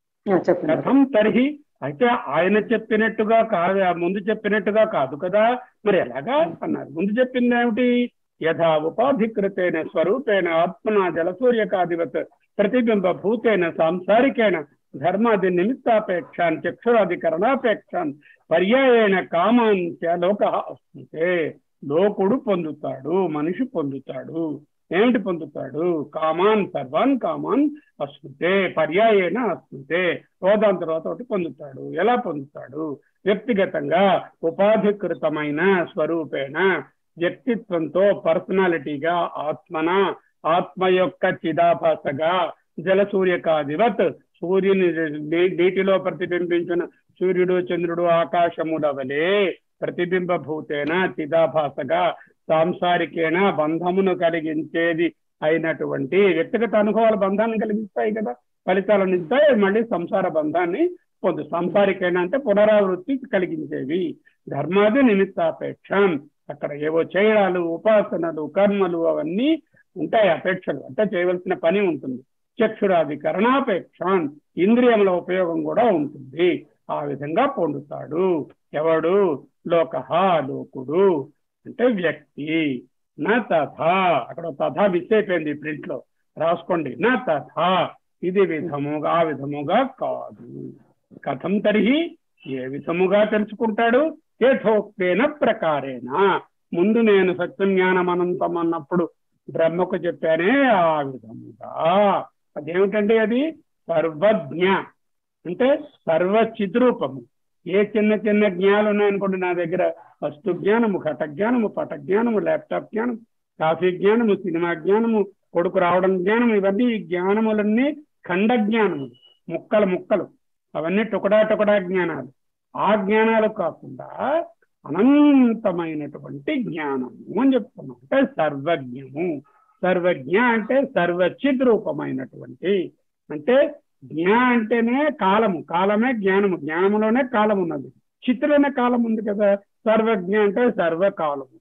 [SPEAKER 1] కథం తరిహి అయితే ఆయన చెప్పినట్టుగా కాదు, ముందు చెప్పినట్టుగా కాదు కదా, మరి ఎలాగా అన్నారు. ముందు చెప్పింది ఏమిటి? యథా ఉపాధికృతేన స్వరూపేణ ఆత్మనా జలసూర్యకాదివత్ ప్రతిబింబ భూతేన సాంసారికేణ ధర్మాది నిమిత్తాపేక్షాన్ చక్షురాధికరణాపేక్షాన్ పర్యాయేణ కామాన్ చ లోకః అస్నుతే. లోకుడు పొందుతాడు, మనిషి పొందుతాడు. ఏమిటి పొందుతాడు? Come on సర్వాన్ come on అస్నుతే, పర్యాయేణ అస్నుతే. రోదాం తర్వాత ఒకటి పొందుతాడు. ఎలా పొందుతాడు? వ్యక్తిగతంగా ఉపాధికృతమైన స్వరూపేణ, వ్యక్తిత్వంతో, పర్సనాలిటీగా, ఆత్మన ఆత్మ యొక్క చిదాభాసగా, జలసూర్యకాదివత్ సూర్యుని నీటిలో ప్రతిబింబించిన సూర్యుడు చంద్రుడు ఆకాశముల వలె ప్రతిబింబ భూతేన చిదాభాసగా సాంసారికేణ బంధమును కలిగించేది అయినటువంటి వ్యక్తిగత అనుభవాల బంధాన్ని కలిగిస్తాయి కదా, ఫలితాలను ఇస్తాయి. మళ్ళీ సంసార బంధాన్ని పొందు. సాంసారికేణ అంటే పునరావృత్తి కలిగించేవి. ధర్మాది నిమిత్తాపేక్ష, అక్కడ ఏవో చేయడాలు, ఉపాసనలు, కర్మలు అవన్నీ ఉంటాయి. అపేక్షలు అంటే చేయవలసిన పని ఉంటుంది. చక్షురాధికరణాపేక్ష, ఇంద్రియముల ఉపయోగం కూడా ఉంటుంది. ఆ విధంగా పొందుతాడు. ఎవడు? లోకః, లోకుడు అంటే వ్యక్తి. నా తథా, అక్కడ తథా మిస్ అయిపోయింది ప్రింట్ లో, రాసుకోండి. నా తథా, ఇది విధముగా, ఆ విధముగా కాదు. కథం తరిహి, ఏ విధముగా తెలుసుకుంటాడు? యథోక్తేన ప్రకారేణ, ముందు నేను సత్యం జ్ఞానం అనంతం అన్నప్పుడు బ్రహ్మకు చెప్పానే ఆ విధముగా. అదేమిటండి? అది సర్వజ్ఞ అంటే సర్వ చిద్రూపము. ఏ చిన్న చిన్న జ్ఞానాలు ఉన్నాయనుకోండి నా దగ్గర, వస్తు జ్ఞానము, ఘట జ్ఞానము, పట జ్ఞానము, ల్యాప్టాప్ జ్ఞానం, కాఫీ జ్ఞానము, సినిమా జ్ఞానము, కొడుకు రావడం జ్ఞానం, ఇవన్నీ జ్ఞానములన్నీ ఖండ జ్ఞానములు, ముక్కలు ముక్కలు, అవన్నీ టొకడా టొకడా జ్ఞానాలు. ఆ జ్ఞానాలు కాకుండా అనంతమైనటువంటి జ్ఞానము అని చెప్తున్నాం. అంటే సర్వజ్ఞము. సర్వజ్ఞ అంటే సర్వచిత్ రూపమైనటువంటి. అంటే జ్ఞ అంటేనే కాలము, కాలమే జ్ఞానము, జ్ఞానములోనే కాలం ఉన్నది, చిత్తులోనే కాలం ఉంది కదా. సర్వజ్ఞ అంటే సర్వకాలము.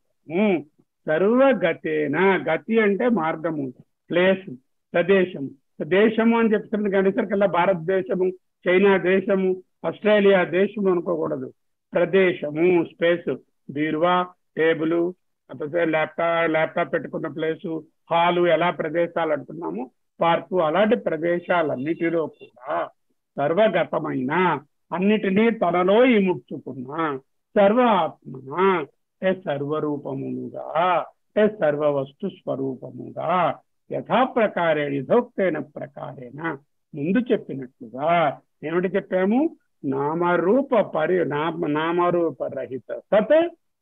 [SPEAKER 1] సర్వగతేన, గతి అంటే మార్గము, ప్లేస్, ప్రదేశము. దేశము అని చెప్తుంది గణేసరికల్లా భారతదేశము, చైనా దేశము, ఆస్ట్రేలియా దేశము అనుకోకూడదు. ప్రదేశము, స్పేస్, బీరువా, టేబుల్, ల్యాప్టాప్ ల్యాప్టాప్ పెట్టుకున్న ప్లేసు, హాలు, ఎలా ప్రదేశాలు అంటున్నాము, పార్కు, అలాంటి ప్రదేశాలన్నిటిలో కూడా సర్వగతమైన, అన్నిటినీ తనలో ఇముడ్చుకున్న సర్వ ఆత్మన అంటే సర్వరూపముగా, అంటే సర్వ వస్తు స్వరూపముగా, యథాప్రకారే యథోక్తైన ప్రకారేణ, ముందు చెప్పినట్లుగా. ఏమిటి చెప్పాము? నామరూప పరి నామ నామరూప రహిత సత్,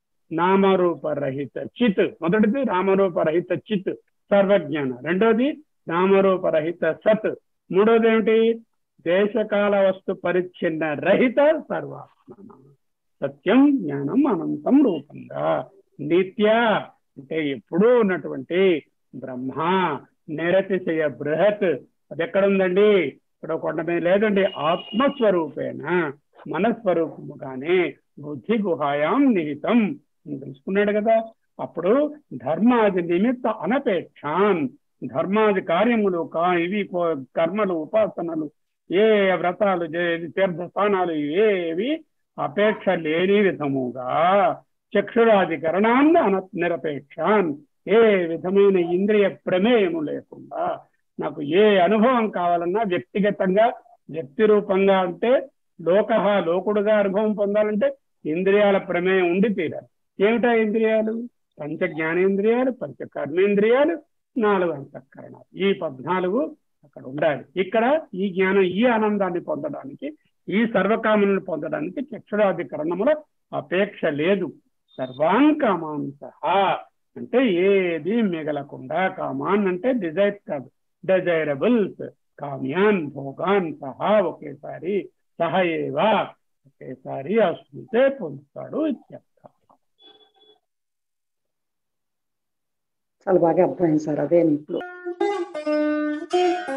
[SPEAKER 1] నామరూప రహిత చిత్. మొదటిది నామరూపరహిత చిత్, సర్వజ్ఞాన. రెండోది నామరూపరహిత సత్. మూడోది ఏమిటి? దేశకాల వస్తు పరిచ్ఛిన్న రహిత సర్వాత్మ. సత్యం, జ్ఞానం, అనంతం రూపంగా, నిత్య అంటే ఎప్పుడూ ఉన్నటువంటి బ్రహ్మ, నిరతిశయ బృహత్. అది ఎక్కడ ఉందండి? ఇక్కడ కొండ మీద లేదండి. ఆత్మస్వరూపేణ, మనస్వరూపముగానే బుద్ధి గుహాయాం నిహితం తెలుసుకున్నాడు కదా. అప్పుడు ధర్మాది నిమిత్త అనపేక్షాన్, ధర్మాది కార్యములు కా ఇవి కర్మలు, ఉపాసనలు, ఏ వ్రతాలు, తీర్థస్థానాలు ఏవి అపేక్ష లేని విధముగా, చక్షురాధికరణాన్ని అన నిరపేక్షాన్, ఏ విధమైన ఇంద్రియ ప్రమేయము లేకుండా, నాకు ఏ అనుభవం కావాలన్నా వ్యక్తిగతంగా, వ్యక్తి రూపంగా అంటే లోకః, లోకుడుగా అనుభవం పొందాలంటే ఇంద్రియాల ప్రమేయం ఉండి తీరాలి. ఏమిటా ఇంద్రియాలు? పంచ జ్ఞానేంద్రియాలు, పంచ కర్మేంద్రియాలు, నాలుగు అంతఃకరణాలు. ఈ పద్నాలుగు అక్కడ ఉండాలి. ఇక్కడ ఈ జ్ఞానం, ఈ ఆనందాన్ని పొందడానికి, ఈ సర్వకామలను పొందడానికి చక్షురాధికరణముల అపేక్ష లేదు. సర్వాన్ కామాంసః, అంటే ఏది మిగలకుండా, కామాన్ అంటే డిజైర్స్ కాదు, డిజైరబుల్స్, కామ్యాన్ భోగాన్ సహా ఒకేసారి, సహ ఏవా ఒకేసారి అశ్నుతే పొందుతాడు ఇత్యర్థ.
[SPEAKER 2] చాలా బాగా అర్థమైంది సార్. అదే ఇప్పుడు